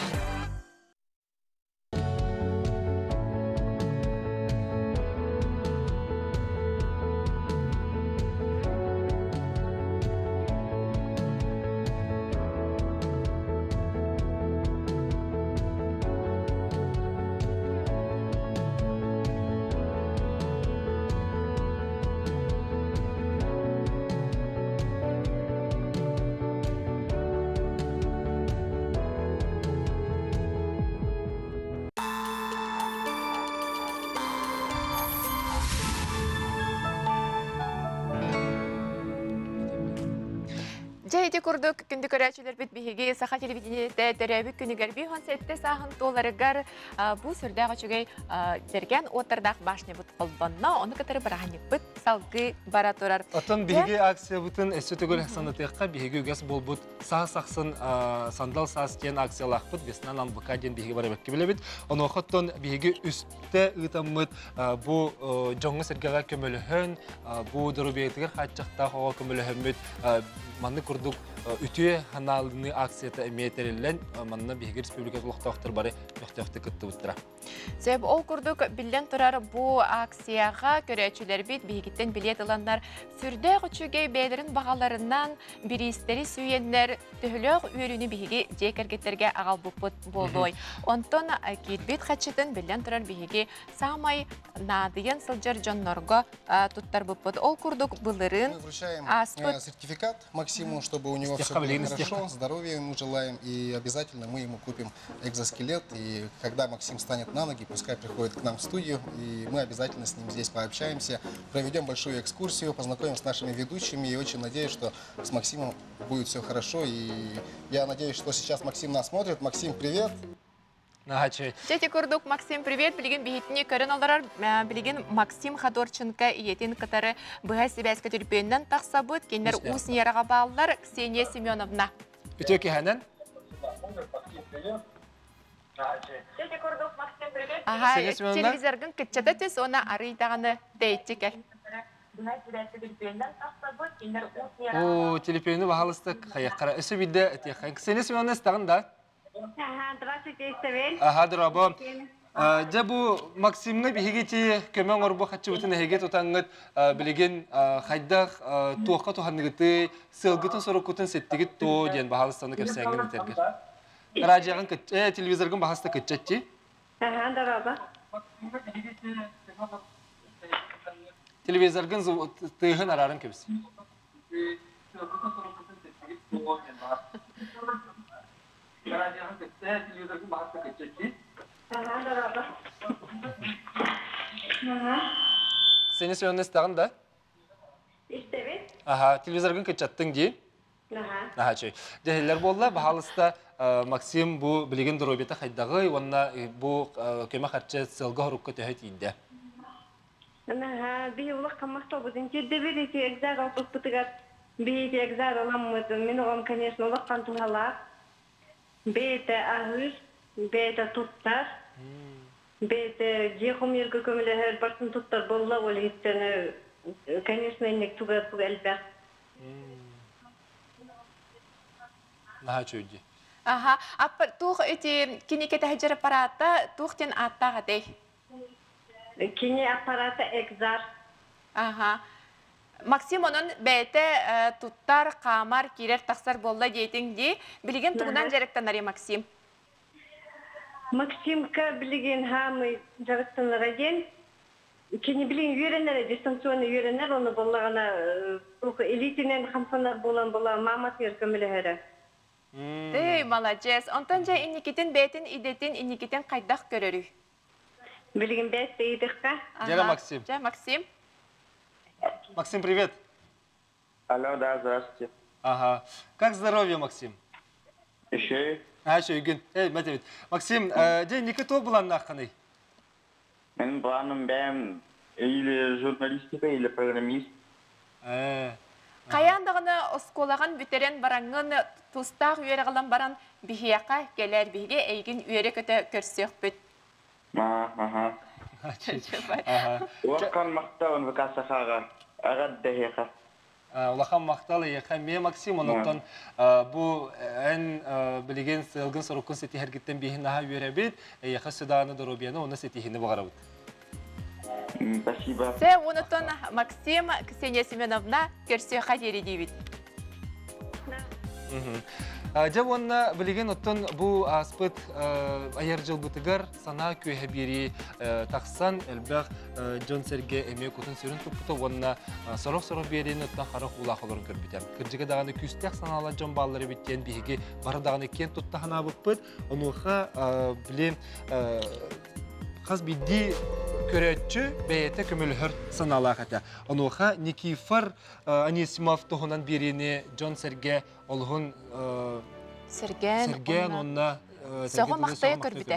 Жайди курдук күнді көрәчілер бит биһиги саха телевидениеде төрәбік күнігер бейхон сәтті сағын толарыгар бұл сүрдәғы чүгей терген отырдақ башны бұт қолбанна, оны кітірі бірағанек бұт салғы бара тұрар. Отын биһиги акция бұтын әсі түгіл санатыққа биһиги үгес бол бұт сағ-сақсын сандал сағыз кен акциялақ бұт, бесінен анбықа ден биһиги бара бәкке біле біт. Оны оқыттын биһиги үсті ұтамыд бұл жоңғы сәргеға көміліхін, бұл дұрубиетігер қатчақта қоға көміліхін манны курдук үтүе ханалны акцията эметерилен манна биһиги республика улуктактар бары мөхтәфте кытты буттыра. Себеп ол курдук билен турар бу акцияга көрәчүләр бит биһигиттен билет алганнар сүрдә гычугей бәйләрен багаларыннан биристери сүйеннәр төһлөг үрүнү биһиги жекергеттерге агал бупут болдой. Онтон кит бит хачытын билен турар биһиги самай надыен сылжар жоннорго туттар бупут. Ол курдук булырын сертификат Максиму, чтобы у него все было хорошо, здоровья ему желаем, и обязательно мы ему купим экзоскелет, и когда Максим станет на ноги, пускай приходит к нам в студию, и мы обязательно с ним здесь пообщаемся, проведем большую экскурсию, познакомим с нашими ведущими, и очень надеюсь, что с Максимом будет все хорошо, и я надеюсь, что сейчас Максим нас смотрит. Максим, привет! Жети курдук, Максим, привет. Билеген бихитне көрін оларар. Билеген Максим Ходорченко иетин катары бұға себәскі түрпеннен тақсабыд. Кендер ұс нераға бағылар Ксения Семеновна. Үтеки хәнен? Жети курдук, Максим, привет. Ага, телевизоргын күтчата төс, она арыйтағаны дейті кәл. О, телепені бағалыстық. Қаяққара. Үсі білді әтеққа. Ксения Семеновна стағын да? Здравствуйте, Исабель. Ага, дұрабы. Жа бұл Максимны біхегеті көмен орбы қатшы бұтын әйге тұтаңғыт білеген қайдақ туаққа тұханығыты сылғытын сұры күтін сеттігіт тұ ден бағалыстаны көпсәңгін өтергер. Радияғын телевизорғын бағасты күтчәтті? Ага, дұрабы. Телевизорғын тұйғын арарын көпсі. Seni söylenes dağın da? İşte Aha, televizorgun kaçattın diye. Aha. Aha, şey. Cehiller bolla, bahalısta Maksim bu bilgin durubiyete haydağı, onunla bu köme harçı sılgı horukka tühüt iyiydi. Aha, bir yıllık kamakta bu zinci de bir iki egzak altıp bıtıgat. Бейте экзар оламмыдым. Мен оғам, конечно, олаққан тухалақ. Бейте ахыр, бейте туттар. Бейте жеқым ергі көмілі барсын туттар болла ол еттені. Конечно, енек туға туға әлбәқ. Наха чөйді. Ага, аппа тух эти кинекете хаджар аппарата тухтен аттага дей. Кини аппарата экзар. Ага. Максим онун бәйте туттар, камар, кирер тақсар болла дейтін де. Білген туғынан жарықтанар Максим? Максимка білген хамы жарықтанар аген. Кини білген үйренер, дистанционный үйренер, оны болағана элитинен қамсанар болан бола мамат еркімілі әрі. Эй, молодец. Онтан жа инникетен бәйтін идетін инникетен қайдақ көрірі. Білген бәйтті идіққа. Жара Максим. Жа Максим. Максим, привет. Алло, да, здравствуйте. Ага. Как здоровье, Максим? Еще. А, еще, Югин. Эй, Матвей. Максим, день не кто был наханый? Менің планым бәм или журналистика, или программист. Қаяндағыны осколаған бүтерен бараңын тұстақ үйері қалан баран бігияқа келер біге әйгін үйері көті көрсек бүт. Ага. Уаққан мақтауын вікасақаға ағад дәхеқа. Улахан мақталы еқа. Мен Максим, оныттан бұл ән білеген сылғын сұрықын сеті әргеттен бейін аға үйері бет, еқа сүдағаны дұрубияны оны сетихіні бағара бұд. Спасибо. Се, оныттан Максим Ксения Семеновна көрсеқа дері дейбіт. Жа онна білеген оттан бұл аспыт аяр жыл бұтығар сана көйе бері тақсан әлбәқ Джон Серге әме көтін сөрін тұппыты онна сұрық-сұрық берін оттан қарық ұлақ оларын көрбітем. Кіржігі дағаны күстек саналы Джон баллары біттен бейге бары дағаны кен тұттағына бұппыт. Онуға білем қаз бидді көрәтші бәйеті көмілігір саналы қата. Онуға Никифор Анисимов тұғынан беріне Джон Серге олғын Серген онна соғы мақтайы көрбіде.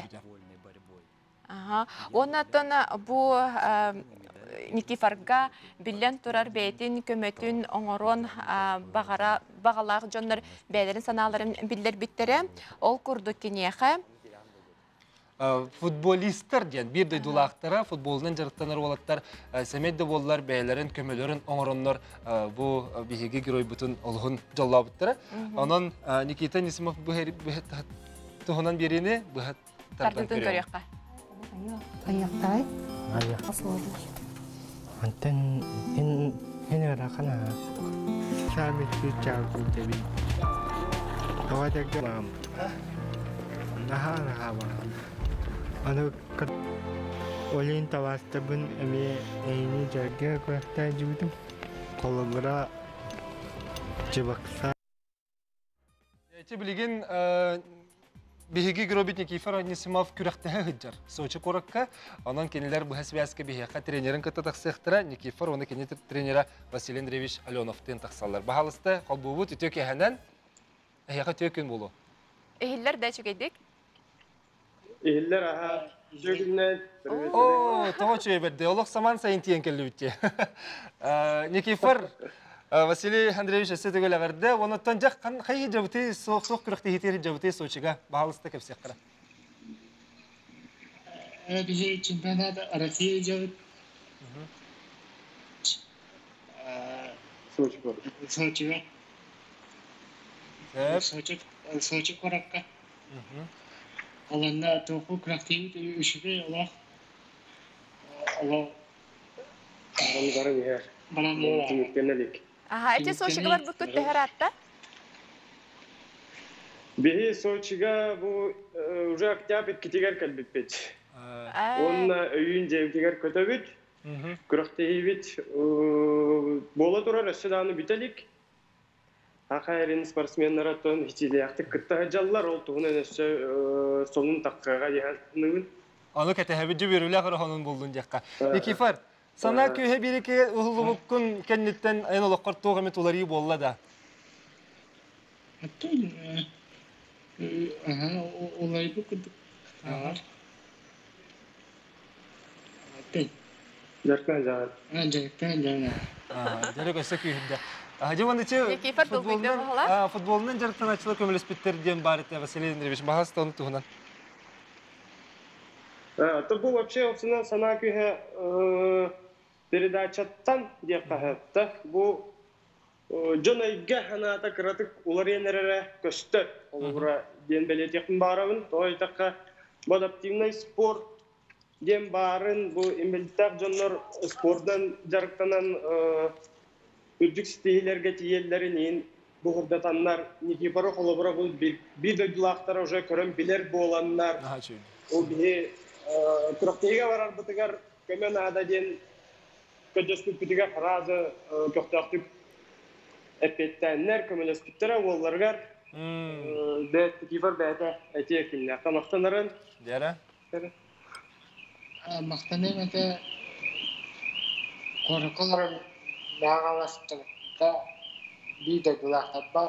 Оннаттан бұл Никифорға білен тұрар бәйтін көметін оңырон бағалағы жонлар бәйлерін саналарын білдер біттері. Ол күрді кенеқі. Футболистер ден бирдей дулақтары футболынан жарықтанар олаттар сәмедді болылар бәйлерін көмелерін оңыронлар бұл бейге герой бұтын олығын жолла бұттары. Онын Никита Несимов тұғынан беріне бұхат тардан көрек. Аяқтай? Аяқ. Антын ені рақана шаметті чағыз дәбей. Оғадақ дәбам. Наға наға бағам. Аны олейін тавастабын әме әйіне жәрге көкті жүдім. Қолығыра жыбақса. Әйте білеген бейге гробит Никифор Анисимов күрәқтігі ғыджар. Сочи қораққа, онын кенелер бұхас вәскі бейеқа тренерін күтті тақсықтыра, Никифор оны кене тренера Василий Андреевич Аленовтың тақсалар. Бағалысты қолбуы түтек әхінен әйеқа төкін болу. Эхиллер дәчі кәйдік? Ehiller aha sögünne. Oo, toho çöye berdi. Oluk zaman sayın tiyen kelli bitti. Никифор Василий Андреевич әсеті көлі ғырды. Оны тонжақ қайы жабыты, соқ-соқ күріқті хетері жабыты Сочиға бағалысты көпсек қыра. Бізе чемпионат Россия жабыт. Сочиға. Сочи қораққа. Аланда тоқу күрәқтейді үшіге олақ. Олақ. Баландары бейер. Баландары. Аха, әте Сочиға бар бұт көтті әр атта? Бейі Сочиға бұл уже октябрь кетегер кәлбет бет. Онына өйін жевкегер көті бет. Күрәқтейі бет. Бола тұрар әшеданы бітелік. Ақайрын спортсменлар аттан хитиле яқтық күттіға жаллар ол тұғынан әші солын таққаға яғаныңын. Оны кәтәхәбі жүберулі ақыры оның болдың жаққа. Никифор, сана көйе береке ұғылы бұққын кәннеттен айын олыққар тоғамет олары болла да? Аттын, олай бұққыдық. Аттын. Жарқан жағын. Жарқан жағын. Жарық өсі күйірді. Хаживан иче Никифор Дулбеков hala. Футболнан жарыктан ачылып көмөлөспүттер ден бар ите Василий Андреевич багаста оны тугунан. Это был вообще собственно сана күйе передачаттан деп кахатта. Бу Жонайга ханата кыратык улар енерере көстө. Олура ден белетекин барабын. Той такка адаптивный спорт ден барын бу эмбелтак жоннор спорттан жарыктанан үдүк стилерге тиеллерин бугурдатаннар Никифор холобура бул бир дөдүлактар уже көрөм билер боланнар. О бие Трактега барар бутыгар көмөн ада ден көдөспү бүтүгө фраза көктөктүк эпеттеннер көмөлөспүттөр оларгар бет Никифор бета этекинне камактанарын дера мактанем эте корколор багалаштыкта биде гулахат бар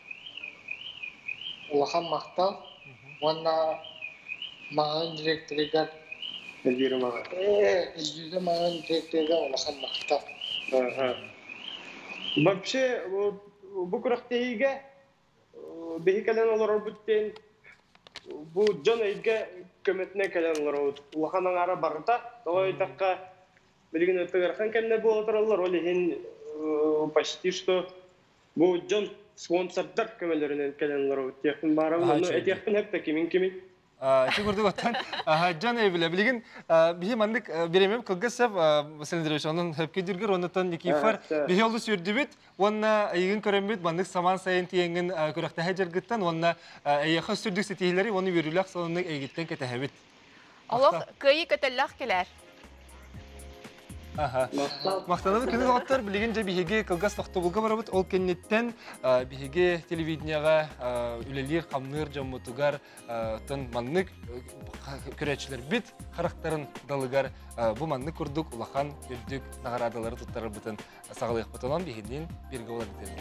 улахан мактал онна маған директорыгар Эльвира маған. Э, Эльвира маған директорыгар улахан мақтал. Вообще, bu kuraqtayga behikalan olar butten bu jonayga kömetne kalan olar ulaqanan ara barta toy takka bilgin ötörхан kenne bu oturallar олehen почти что bu jon sponsorдар kömelerinen kalan olar tekин bara bunu etекин hep tekimin kimin Şükürdük otan. Can evle bilgin bihi mandık biremem kılgısıp Vasil Andreevich onun hepki dürgür ondan Nikifor bihi oldu sürdübüt onna ayın körembüt mandık saman sayın tiyengin kurakta hacer gittan onna ayakı sürdük sitihleri onu yürülük sonunda eygitten ketehebit. Allah kıyı kötellak keler. Aha. Мактанып кene оттар билгенче биһиге кылгас тохтобулга барабыт ол кеннеттен биһиге телевидениега үлелер камныр жаммутугар тын маннык көрөчүлөр бит характарын далыгар бу манны курдук улахан үрдүк нагарадалары туттары бутын сагалык бутунан биһинин бирге болот дедим.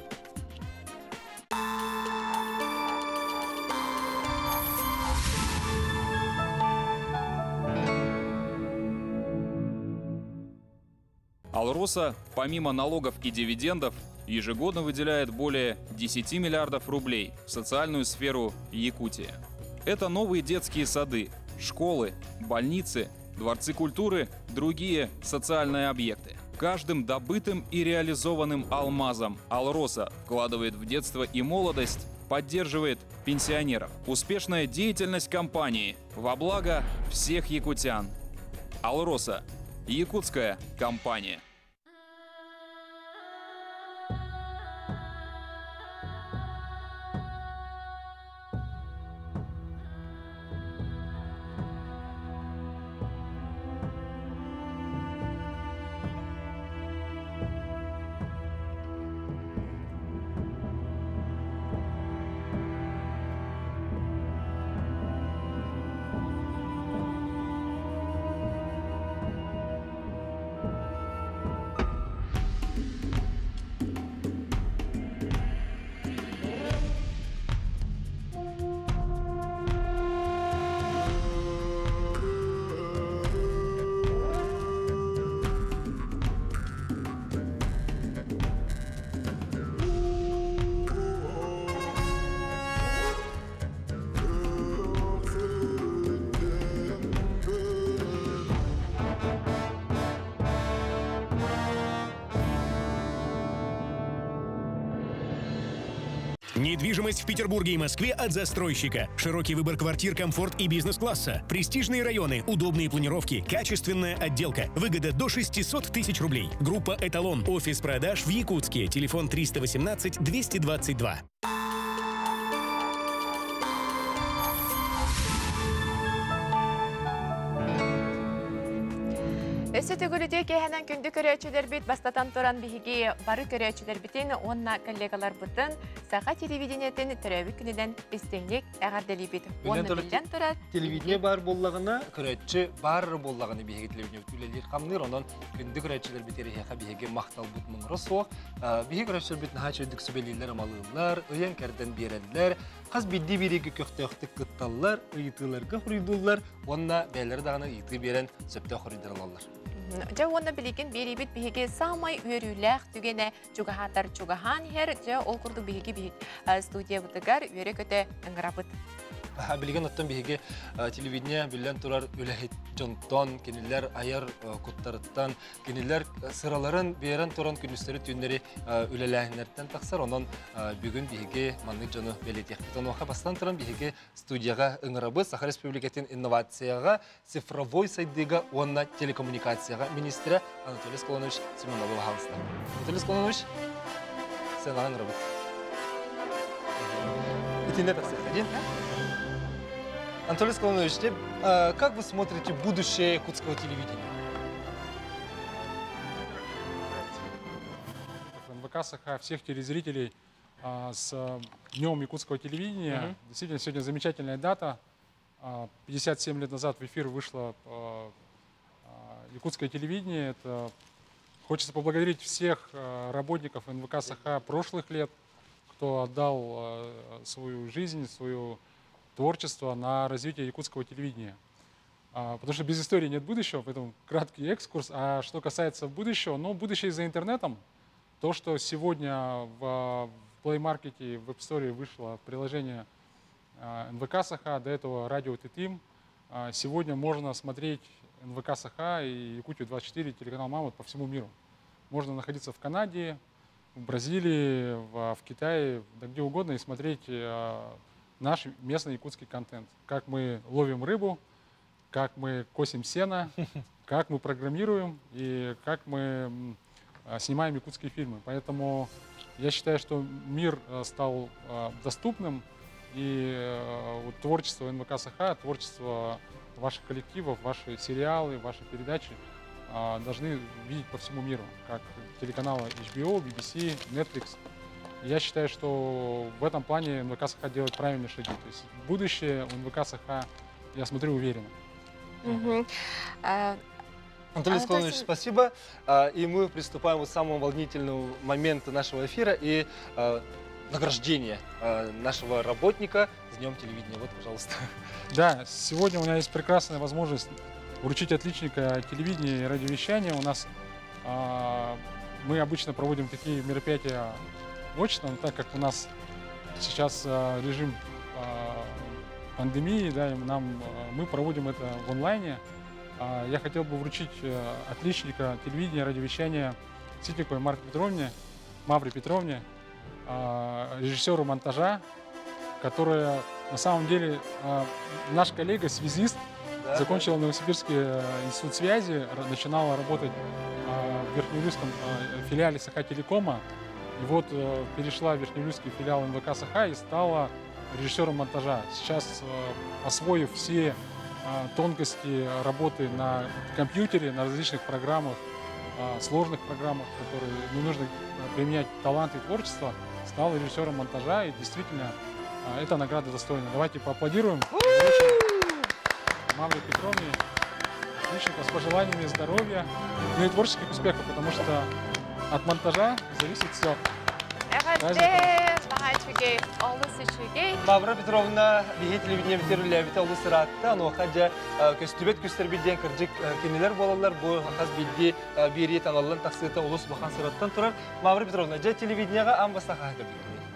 Алроса, помимо налогов и дивидендов, ежегодно выделяет более десяти миллиардов рублей в социальную сферу Якутии. Это новые детские сады, школы, больницы, дворцы культуры, другие социальные объекты. Каждым добытым и реализованным алмазом Алроса вкладывает в детство и молодость, поддерживает пенсионеров. Успешная деятельность компании во благо всех якутян. Алроса. Якутская компания. Недвижимость в Петербурге и Москве от застройщика. Широкий выбор квартир, комфорт и бизнес-класса. Престижные районы, удобные планировки, качественная отделка. Выгода до шестисот тысяч рублей. Группа «Эталон». Офис продаж в Якутске. Телефон триста восемнадцать двести двадцать два. Өсөтө көрөтө кеһенен күндү көрөчүлөр бит бастатан туран биһиги бары көрөчүлөр битин онна коллегалар бутын саха телевидениетен төрөбүт күнүдөн истеңдик агардели бит. Онна билен тура телевидение бар боллагына көрөчү бар боллагыны биһиги телевидение күлелер камныр онон күндү көрөчүлөр битери ха биһиги мактал бут мыңрысо биһиги көрөчүлөр бит наха чөдүк сүбелилер амалылар ыян керден берелер каз бидди бириги көктөктүк кытталлар ыйтыларга хуридуллар онна бәйләре дагына ыйты берен сөптө хуридырлар. Жа онна билеген беребит биһиге самай үйөрүләх түгене чугахатар чугахан хер жа ол курдук биһиге бит студия бутыгар үйөрө көтө ыңгырабыт. Билген оттан биһиге телевидение билен турар үләһит жонтон, кенелер аяр куттарыттан, кенелер сыраларын берен туран күнүстөрү түннери үләләһиннәрдән таксар, онон бүгүн биһиге маннык жоны белетек. Тонуха бастан туран биһиге студияга ыңгырабыз, Саха Республикатын инновацияга, цифровой сайдыга, онна телекоммуникацияга министрі Анатолий Склонович Симонов халыста. Анатолий Склонович, сен ыңгырабыз. Итинде таксар, один? Анатолий Склонович, как вы смотрите будущее якутского телевидения? эн вэ ка САХА всех телезрителей с Днем якутского телевидения. Uh-huh. Действительно, сегодня замечательная дата. пятьдесят семь лет назад в эфир вышло якутское телевидение. Это... Хочется поблагодарить всех работников эн вэ ка САХА прошлых лет, кто отдал свою жизнь, свою творчество на развитие якутского телевидения. А, потому что без истории нет будущего, поэтому краткий экскурс. А что касается будущего, ну, будущее за интернетом. То, что сегодня в Play Market и в App Store вышло приложение эн вэ ка САХА, до этого радио Титим. А, сегодня можно смотреть эн вэ ка САХА и Якутию двадцать четыре, телеканал Мамонт по всему миру. Можно находиться в Канаде, в Бразилии, в, в Китае, да где угодно и смотреть а, наш местный якутский контент. Как мы ловим рыбу, как мы косим сено, как мы программируем и как мы снимаем якутские фильмы. Поэтому я считаю, что мир стал доступным, и вот творчество эн вэ ка САХА, творчество ваших коллективов, ваши сериалы, ваши передачи должны видеть по всему миру, как телеканалы эйч би о, би би си, Netflix. Я считаю, что в этом плане эн вэ ка САХА делает правильные шаги. То есть в будущее эн вэ ка САХА, я смотрю, уверенно. Uh-huh. uh, Анатолий Склонович, uh, спасибо. Uh, и мы приступаем к самому волнительному моменту нашего эфира и uh, награждения uh, нашего работника с Днем телевидения. Вот, пожалуйста. Да, сегодня у меня есть прекрасная возможность вручить отличника телевидения и радиовещания. У нас uh, мы обычно проводим такие мероприятия очно, но так как у нас сейчас э, режим э, пандемии, да, нам, э, мы проводим это в онлайне. Э, я хотел бы вручить э, отличника телевидения, радиовещания Ситниковой Марке Петровне, Мавре Петровне, э, режиссеру монтажа, которая на самом деле э, наш коллега, связист, да, закончила да. Новосибирский институт связи, начинала работать э, в Верхнеуральском э, филиале Саха Телекома. И вот э, перешла в Верхнеуральский филиал эн вэ ка САХА и стала режиссером монтажа. Сейчас, э, освоив все э, тонкости работы на компьютере, на различных программах, э, сложных программах, которые не нужно э, применять талант и творчество, стала режиссером монтажа. И действительно, э, эта награда достойна. Давайте поаплодируем Мавре Петровне, отличника, с пожеланиями здоровья, ну и творческих успехов, потому что от монтажа зависит все. Мавра Петровна, биһи телевидение битерүлә бит алды сыратта, но хаҗа көстүбет көстер бидән кырҗык кинеләр балалар бу хас билди бири таналлан таксыта улус бахан сыраттан турар. Мавра Петровна, җа телевидениега амбасаха кебек.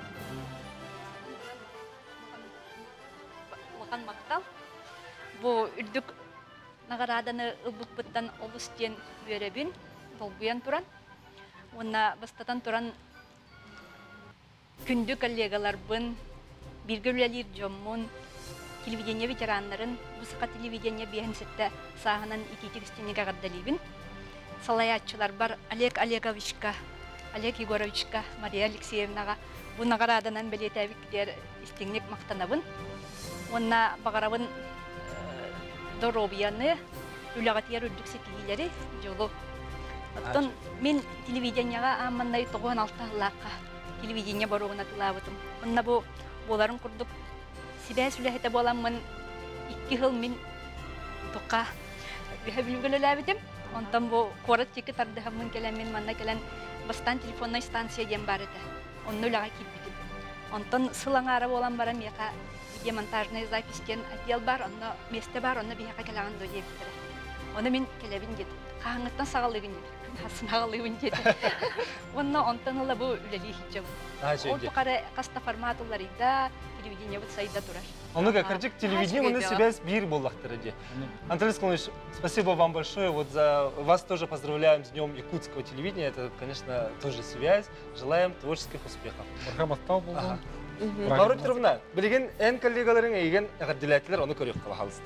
Лакан мактал. Бу үрдүк нагараданы ыбыкбыттан олус тен беребин, толбуян туран. Онна бастатан туран күндү коллегаларбын, биргөлелер жоммун, телевидение ветераннарын, бусака телевидение бехенсетте саханан икитигистенеге гаддалибин. Салаятчылар бар Олег Олеговичка, Олег Егоровичка, Мария Алексеевнага бу нагараданан белетебиктер истеңнек мактанабын. Онна багарабын доробияны үлөгатер үрдүк сетигилери жолу. Оттон мен телевидениега аммандай тогон алтылакка телевидение боругуна тылабытым. Онна бу боларын курдук сибе сүлехете боламмын икки жыл мен тока бехебилгөлөлөбүтүм. Онтон бу корот чеки тардыхамын келен мен манна келен бастан телефонной станция дем бар эте. Онну улага киппитим. Онтон сылаңара болан барам яка демонтажный запистен отдел бар, онно месте бар, онно бияка келаган до дебитер. Оны мен келебин кетип. Хангаттан сагалыгын сагалыгын деді. Онна онтаныла бу үлели хиджабы. Ол туқары қаста форматуларыда телевидение вот сайда турар. Он как картик телевидение, он на себя бир был лахтаради. Анатолий Склонович, спасибо вам большое. Вот за вас тоже поздравляем с Днем якутского телевидения. Это, конечно, тоже связь. Желаем творческих успехов. Лаура Петровна, білген ән коллегаларың еген әғадділәтілер, оны көрек қала қалысты.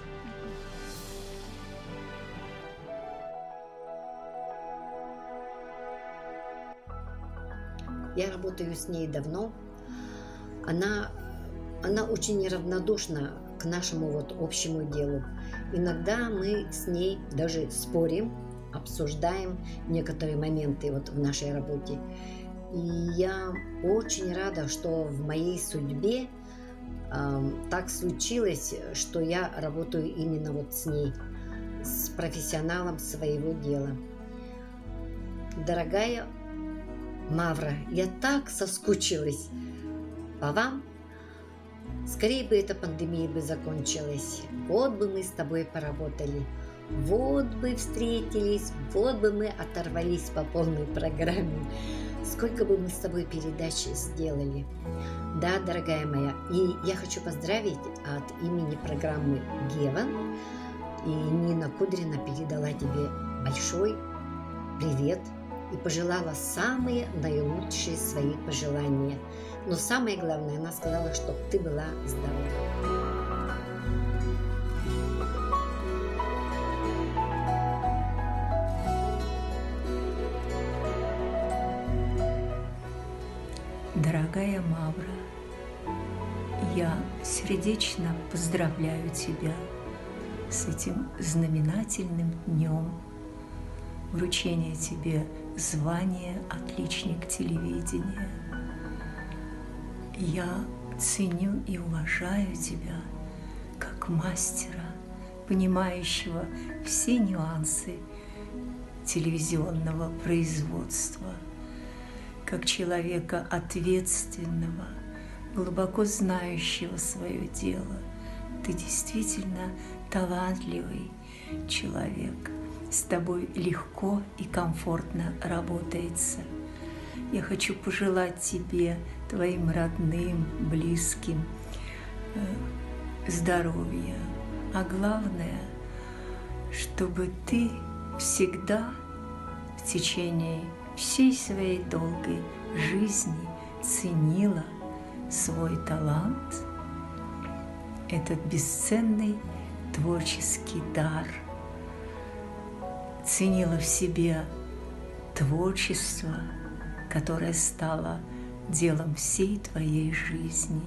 Я работаю с ней давно. Она, она очень неравнодушна к нашему вот общему делу. Иногда мы с ней даже спорим, обсуждаем некоторые моменты вот в нашей работе. И я очень рада, что в моей судьбе э, так случилось, что я работаю именно вот с ней, с профессионалом своего дела. Дорогая Мавра, я так соскучилась по вам. Скорее бы эта пандемия бы закончилась. Вот бы мы с тобой поработали. Вот бы встретились, вот бы мы оторвались по полной программе. Сколько бы мы с тобой передач сделали. Да, дорогая моя, и я хочу поздравить от имени программы Гева. И Нина Кудрина передала тебе большой привет и пожелала самые наилучшие свои пожелания. Но самое главное, она сказала, чтобы ты была здорова. Дорогая Мавра, я сердечно поздравляю тебя с этим знаменательным днем, вручения тебе звания «Отличник телевидения». Я ценю и уважаю тебя как мастера, понимающего все нюансы телевизионного производства, как человека ответственного, глубоко знающего свое дело. Ты действительно талантливый человек. С тобой легко и комфортно работается. Я хочу пожелать тебе, твоим родным, близким, здоровья. А главное, чтобы ты всегда в течение всей своей долгой жизни ценила свой талант, этот бесценный творческий дар, ценила в себе творчество, которое стало делом всей твоей жизни.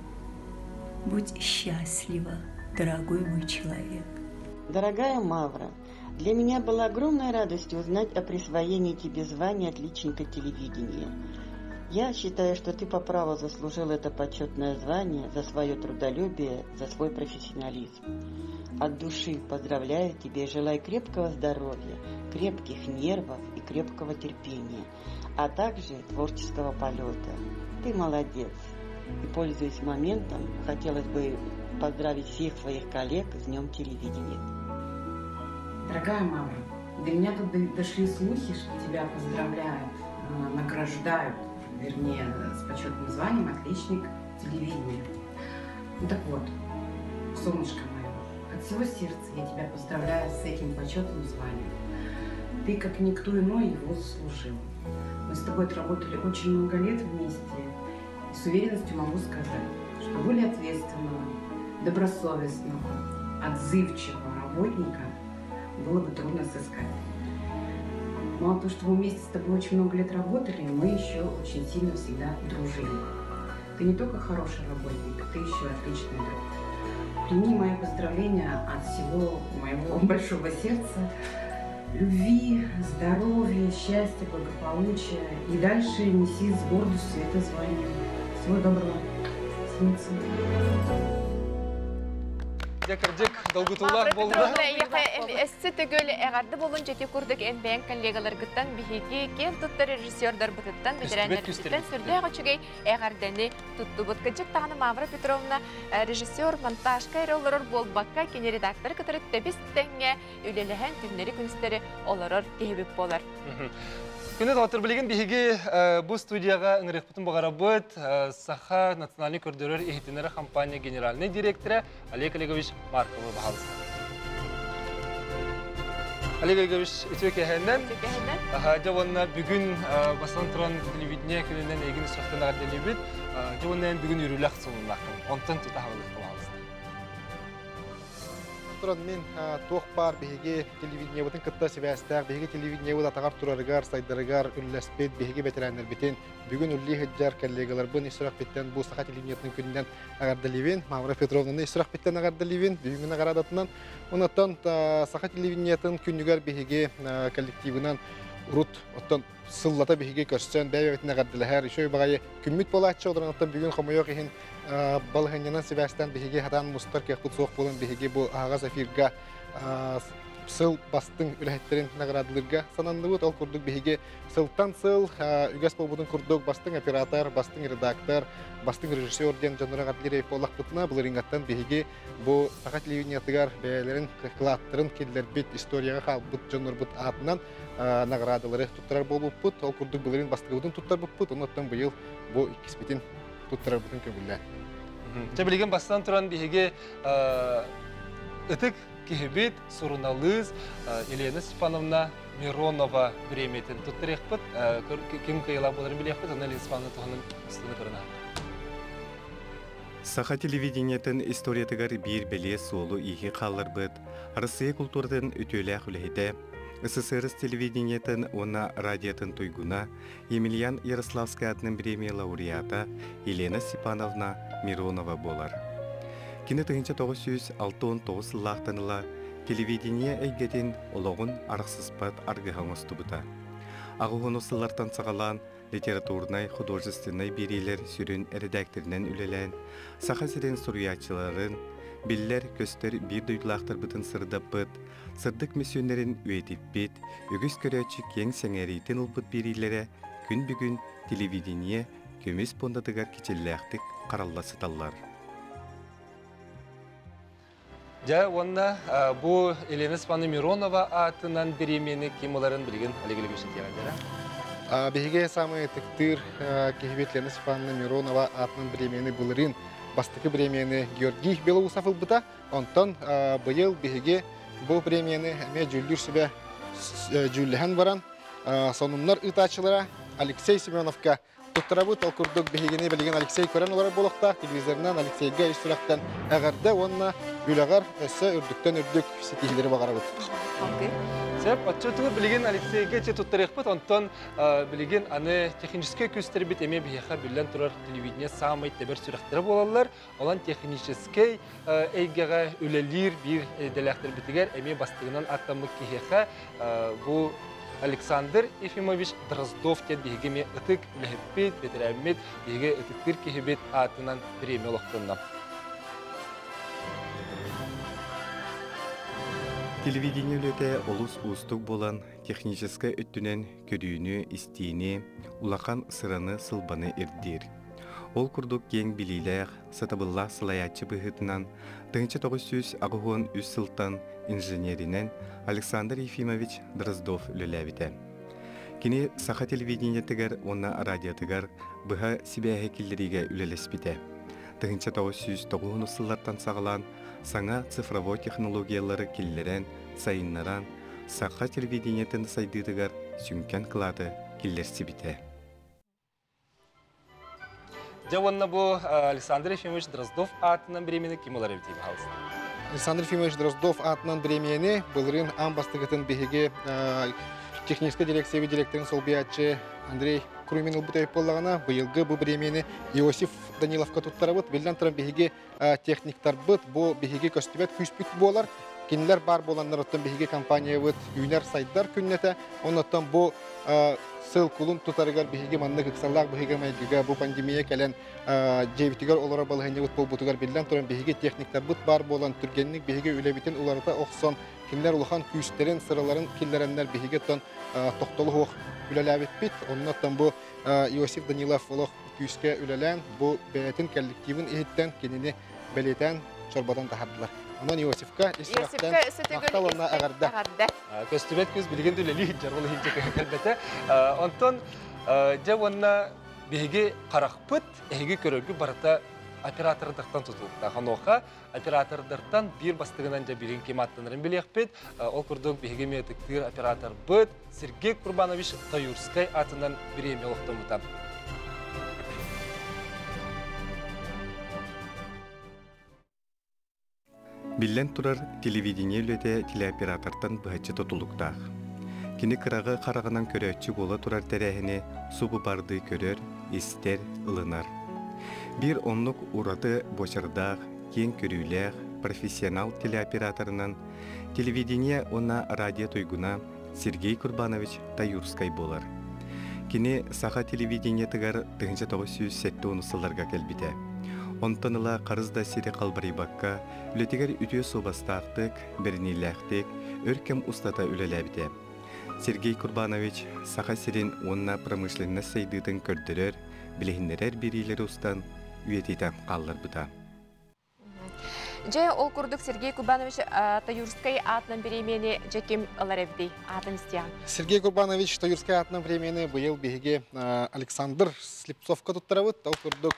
Будь счастлива, дорогой мой человек. Дорогая Мавра, для меня была огромной радостью узнать о присвоении тебе звания отличника телевидения. Я считаю, что ты по праву заслужил это почетное звание за свое трудолюбие, за свой профессионализм. От души поздравляю тебя и желаю крепкого здоровья, крепких нервов и крепкого терпения, а также творческого полета. Ты молодец. И, пользуясь моментом, хотелось бы поздравить всех своих коллег с Днем телевидения. Дорогая мама, до меня тут дошли слухи, что тебя поздравляют, награждают, вернее, с почетным званием «Отличник телевидения». Ну так вот, солнышко мое, от всего сердца я тебя поздравляю с этим почетным званием. Ты, как никто иной, его заслужил. Мы с тобой отработали очень много лет вместе, и с уверенностью могу сказать, что более ответственного, добросовестного, отзывчивого работника было бы трудно сыскать. Мало того, что мы вместе с тобой очень много лет работали, мы еще очень сильно всегда дружили. Ты не только хороший работник, ты еще отличный друг. Прими мои поздравления от всего моего большого сердца. Любви, здоровья, счастья, благополучия. И дальше неси с гордостью это звание. Всего доброго. Снится. Декаржик долгутулар болды. Эссе төгөл эгарды болун жети курдук энбен коллегалар гыттан биһиги кел туттар режиссердар бутыттан ветерандар бутыттан сүрдө гочугей эгардени тутту буткачык таны Мавра Петровна режиссер монтаж кайролорор болбакка кене редактор кытырыт тебис теңге үлелеген күннери күнстери олорор кебип болар. Күнет отыр білген биһиги бу студияга ыңырыппытын бұғарабыт Саха национальный көрдөрөр эхитинері компания генеральный директоры Олег Олегович Марковы бағалысы. Олег Олегович, өтөк әхәннен, жауанна бүгін басан тұран телевидение күнінен егін сұқтан ағарделі бит, жауаннан бүгін үріләқ соңын ақын, онтан тұта хавалық бағалысы. Туран мен тоқ бар биһиги телевидение бутын кытта себәстәк биһиги телевидение бут атагар турарыгар сайдарыгар үлләспет биһиги ветераннар битен бүгүн үлли хәҗҗар коллегалар бу исрак биттен бу саха телевидениятның күннән агардаливен Мавра Петровна исрак биттен агардаливен бүгүн агарадатынан онаттан саха телевидениятын күннүгәр биһиги коллективынан урут оттан сыллата биһиги көрсән бәйбәтне агардалар ишой багай күммит болачы одырнаттан бүгүн хомойок ихин балганнан себәстән биһиги хадан мустар кехтут соқ болын биһиги бу агаз эфирга сыл бастың үләһеттерин наградаларга сананлыбыт ол курдук биһиги сылтан сыл үгәс болбудун курдук бастың оператор бастың редактор бастың режиссер ден жанрга гадлерев боллакпытына булырингаттан биһиги бу саха телевидениятыгар бәяләрен кылаттырын киллер бит историяга халбыт жанр бут атынан наградалары туттарар болуппут ол курдук булырин бастыгыбытын туттар буппут оннан быйыл бу иккиспитин туттарар бутын көңүлләр. Жабилеген бастан туран биһиги ытык кихибит суруналыз Елена Степановна Миронова бреметин туттырыхпыт ким кыйла боларын билехпыт аны Елена Степановна туханын устыны көрүнө. Саха телевидениятын историятыгар бир беле солу ихи қалларбыт, Россия культуратын өтөләк үләйді, СССР телевидениятын она радиотын туйгуна Емельян Ярославская атының премия лауреата Елена Степановна Миронова болар. Кені тыгынча тоғыз жүз алтын тоғыз лақтаныла телевидение әйгетін олығын арықсызпат арғығаңыз тұбыта. Ағуғын осылартан сағалан литературнай, художественной берейлер сүрін редакторынан үлелән, саха сирен сұруятчыларын, биллер көстер бір дөйділақтар бұтын сырдап бұт, сырдық миссионерін өйтіп бет, өгіз көрәтшік ең сәңәрейтін ұлбыт берейлері күн бүгін телевидение көмес пондадығар кечелләқтік қаралласы таллар. Жа, онна бұл Елена Степановна Миронова атынан беремені кемаларын білген Олег Олегович тегендері? Беге самый тыктыр кехбет Елена Степановна Миронова атынан беремені бұлырын бастықы беремені Георгий Белоусов ұлбыта. Онтан бұйыл беге бұл беремені әме жүлдір себе жүлліген баран. Сонымнар ұтачылара Алексей Семеновка Туттарабы толкурдук бехигене белеген Алексей көрән олар болықта, телевизорынан Алексейга үстірақтан әғарда онына үлағар өсі үрдіктен үрдік сетихилері бағарабыд. Сәп, отчетуғыр білеген Алексейге че туттарықпыд, онтан білеген аны технический күстер бит әме бейеға білен тұрар телевидение самайт дәбір сүрақтары болалар. Олан технический әйгеға үлелер бір дәләқтер бітігер әме бастығынан аттамық кейеға бұл Александр Ефимович Дроздов тет бігеме ытык үләхіппет, бетерәмет, біге ытыктыр кехебет атынан премия олықтынна. Телевидение өлөте олус устук болан техническа өттінен көрүйіні, истейіні, улақан сыраны сылбаны ердер. Ол күрдік ең білейлер, сатабылла сылаятчы бұғытынан, тыңчы тоғыз жүз ағуын үз сылтан инженерінен Александр Ефимович Дроздов үліләбіті. Кені саха телевидениетігер, онна радиотігер бұға сибәхе келдеріге үлілеспіті. Тыңчы тоғыз жүз тоғыз сыллардан сағылан, саңа цифровой технологиялары келлерен, сайыннаран, саха телевидениетін сайдыдығар сүнкен қылады келлерсібіті. Жауанна бұл Александр Ефимович Дроздов атынан беремені кемалар өтейді қалсын. Александр Ефимович Дроздов атынан беремені бұлырын амбастығытын бігеге технический дирекция директорын солбиятчы Андрей Круймин ұлбыт өйіп болағына бұйылғы бұл беремені Иосиф Даниловқа тұттары бұд. Белден тұрын бігеге техниктар бұд, бұл бігеге көстібет күшпік болар. Кенілер бар боланлар оттан бігеге компания бұд, үйнер сайдар күннеті. Оннаттан бұл сыл кулун тутарыгар биһиги манны кыксаллаах биһиге майгыга бу пандемия келен жебитигер олора балыгыны бут болбутугар билен туран биһиги техниктар бут бар болан түргенник биһиге үлебитин уларыта оксон кинлер улахан күстерин сырыларын киллереннер биһиге тон токтолу үлеләбит бит. Оннан бу Иосиф Данилов олох күскә үлелән бу бәйтин коллективын ихиттен кинини белетен чорбадан тахардылар. Онан Иосифка исрактан макталына агарда. Көстүбет күз билген дүлели жаргылы хинче кәлбәтә. Онтон жаванна биһиге каракпыт, эһиге көрөргү барата оператордыктан тутулукта. Ханоха оператордыртан бир бастыгынан жа бирин кематтанырын билекпет. Ол курдук биһиге метиктир оператор быт Сергей Курбанович Таюрскай атынан биреме октомутан. Биллен турар телевидение үлете телеоператортан быһачы тотулуктаах. Кини кырагы карагынан көрөчү бола турар терехине субу барды көрөр, истер, ылынар. Бир онлук ураты бочардаах, кен көрүлээх, профессионал телеоператорынан телевидение онна радио туйгуна Сергей Курбанович Таюрскай болар. Кини саха телевидение тыгар тыгынча тогуз жүз сетте сылларга келбите. Онтаныла қарызда сири қалбарибакка, үлетігер үтіе собастақтық, бірниләқтік, өркем устата үлеләбіде. Сергей Курбанович саха сирин онна промышленна сайдыдың көрдірер, білігінерер берейлер устан үйетейтен қаллар бұта. Жай ол күрдік Сергей Курбанович Таюрскай атынан беремені жекем аларебдей атын істиян. Сергей Курбанович Таюрскай атынан беремені бұйыл бейге Александр Слепцовка тұттарабыт, ол күрдік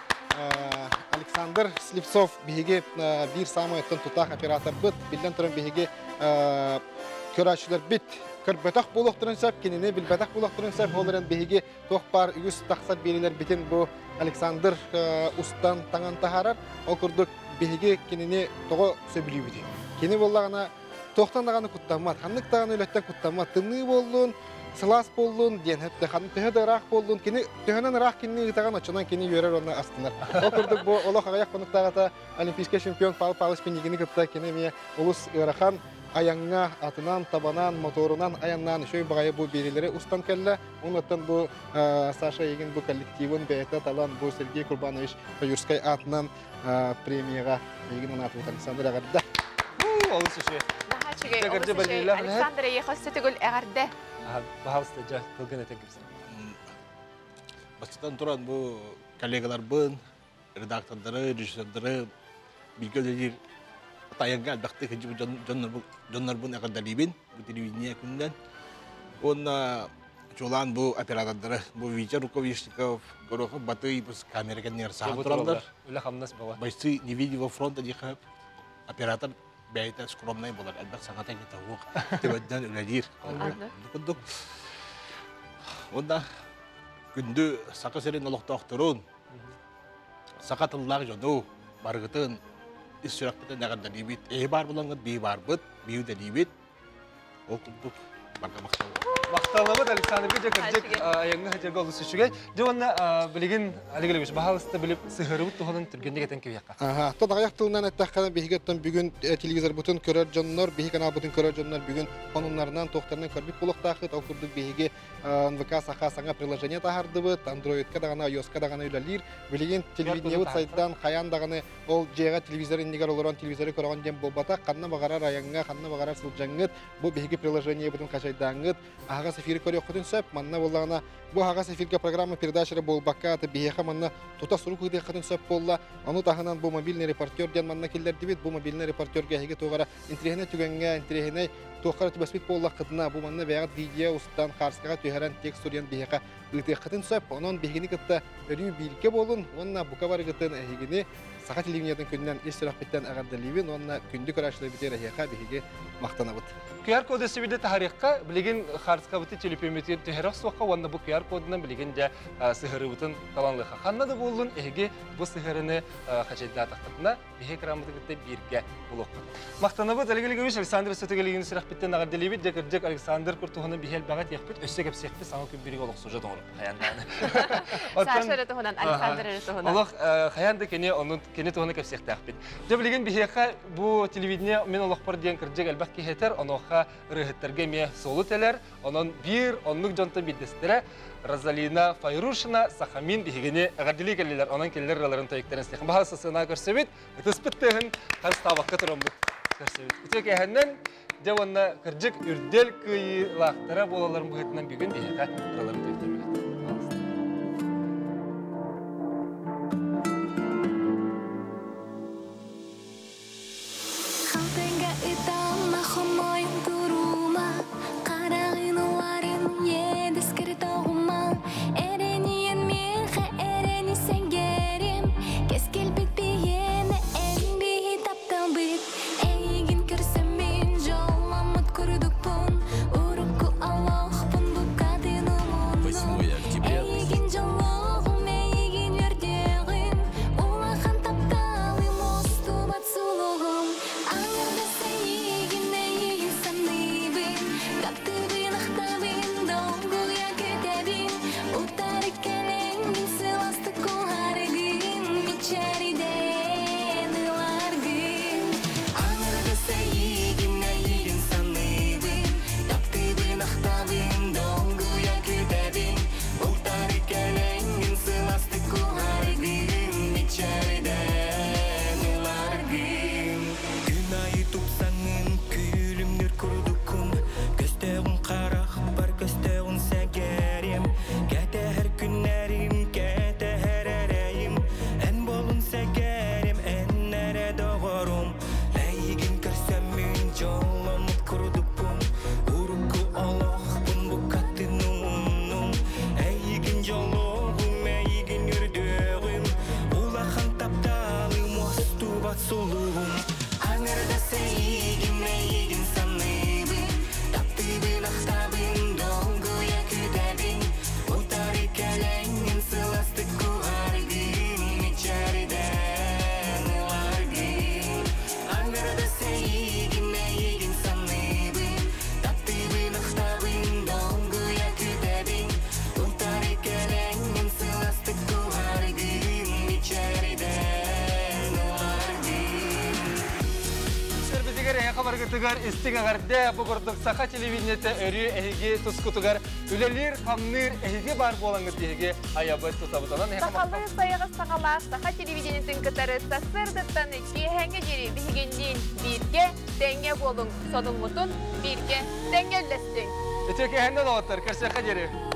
Александр Слепцов биһиге бир самый тон тутах оператор бит, билен туран биһиге көрәчләр бит. Көрбәтәк булыктырын сәп, кинене билбәтәк булыктырын сәп, олардан биһиге тохпар үз тахсат берилер битен бу Александр устан таңан тахарар, ол күрдүк биһиге кинене того сөбүлү бит. Кине боллагана тохтан даганы куттамат, ханнык даганы өлөттән куттамат, тымны болдун. Сылас болдун, ден хепте хан төһөдө рах болдун, кини төһөнөн рах кини таган очонан кини йөрөр онна астынар. Ол күрдүк бу олох аяк конуктагата олимпийский чемпион Павел Павлович Пенигини кытта кини ме улус ырахан аянга атынан табанан моторунан аяннан шөй багай бу берилери устан келле. Оннан бу Саша Егин бу коллективын бәйта талан бу Сергей Курбанович Таюрскай атынан премияга Егин атып Александр Агарда. Олус шөй. Александр Ехосты түгел әгәрдә. Бахалысты жа кылгын этен кепсин. Бастан туран бу коллегалар бын, редактордары, режиссерлары билгелер таянга албакты хижи жоннор бун акадалибин бу телевидение күндөн. Онна жолан бу оператордары, бу Витя Руковишников, Горохов Батый бус камера кенер саат турандар. Улы хамнас бала. Байсы не видел фронта дихап. Оператор бәйті скромный болар, әлбәт саңата кета оқ, төбәдден үләдер. Онда күнді сақы сәрін олықта оқтырын, сақа тыллағы жону, барғытын, іс сүрәқпетін әғарда дейбет, әй бар болаңғыд, бей бар бұд, бейу да дейбет, ол күндік барға мақталы. Мақталабыд Александр Жекаржек аяңғы хәтерге олысы үшіге. Жоғанна білеген әлігілігіш бағалысты біліп сығырыбыт тұғының түргенде кетен кебеяққа. Тода аяқ тылынан әттәққаны бейгеттен бүгін телевизор бұтын көрер жоннор, бейгі канал бұтын көрер жоннор бүгін онынларынан тоқтарынан көрбіп болықтақыт, ол күрдік бейгі эн вэ ка сақа саңа приложение тағарды бұт, андроидка дағана, iOS-ка дағана үләлер, білеген телевидение бұт сайттан қаян дағаны ол жеға телевизор индегар оларан телевизоры көраған дем болбата, қанна бағарар аяңға, қанна бағарар сылжаңғыт, бұл бейгі приложение бұтын қашайдаңғыт, ағас эфир көрек құтын сөп, манна болағына бұл ағас эфирге программа передачары бол баққа аты бейеға манна тұта сұру күді құтын сөп болла, оны тағынан бұл мобильный репортер ден манна келдер дебет, бұл мобильный репортерге әйге тоғара интерехіне түгенге, интерехіне тоққары түбәспет болла қыдына, бұл манна бәғат видео ұстан қарсыға түйерен текст ұриян бейеға ұйты құтын сөп, оның бейгені күтті өрі бірге болын, онына бұқа бар күтін әйгені сақа телевидениятын күннен ес сұрақ біттен ағардалибін, онына күнді көрәшілі бітер әйеға бейге мақтана бұд. ку ар коды сөбіде тарихқа білеген қарсыға бұты телепеметер түйерек соққа, онына бұл ку ар кодынан білеген де сығыры бұтын таланлыға. Қаннады болын әйге бұл сығырыны қачайда атақтырдына бейге крамыды күтті берге бұл оқы. Мақтана бұд, әлігілігі өш Александр Сөтігілігіні сұрақ бitten agardelibit de kırcık Alexander Kurtuğunun bir hel bagat yakpit össe kapsiyakpi sana kübiri oluk suja doğru hayandağını. Saşarı tuğunan, Alexander'ı tuğunan. Oluk hayandı kene onun kene tuğunu kapsiyakta yakpit. Debligen bir heka bu televideniye men oluk par diyen kırcık elbak ki heter onoha rıhıtlarga me solu teler onun bir onluk jonta biddestere Razalina Fayruşina Sahamin bihigini agardili kelliler onun kelliler raların tayıkların stekhin. Bahası sığına görsevit, ıtıspıttığın hasta vakit rombut görsevit. Ütek ehenden Devonna kırcık ürdel kıyılaktara bolaların bu hetinden bir gün bir heka raların tayıkların. Tugar isting agarda bu gorduk saha televideniyete örü ehigi tuskutugar ülelir hamnir ehigi bar bolangıt ehigi ayabı tutabıtanan heka Sakalı sayığı sakalar saha televizyonetin kıtarı tasırdıttan iki henge jeri bihigendin birge denge bolun sonumutun birge dengellesin. Öteki hende doğatlar, karsaka jeri.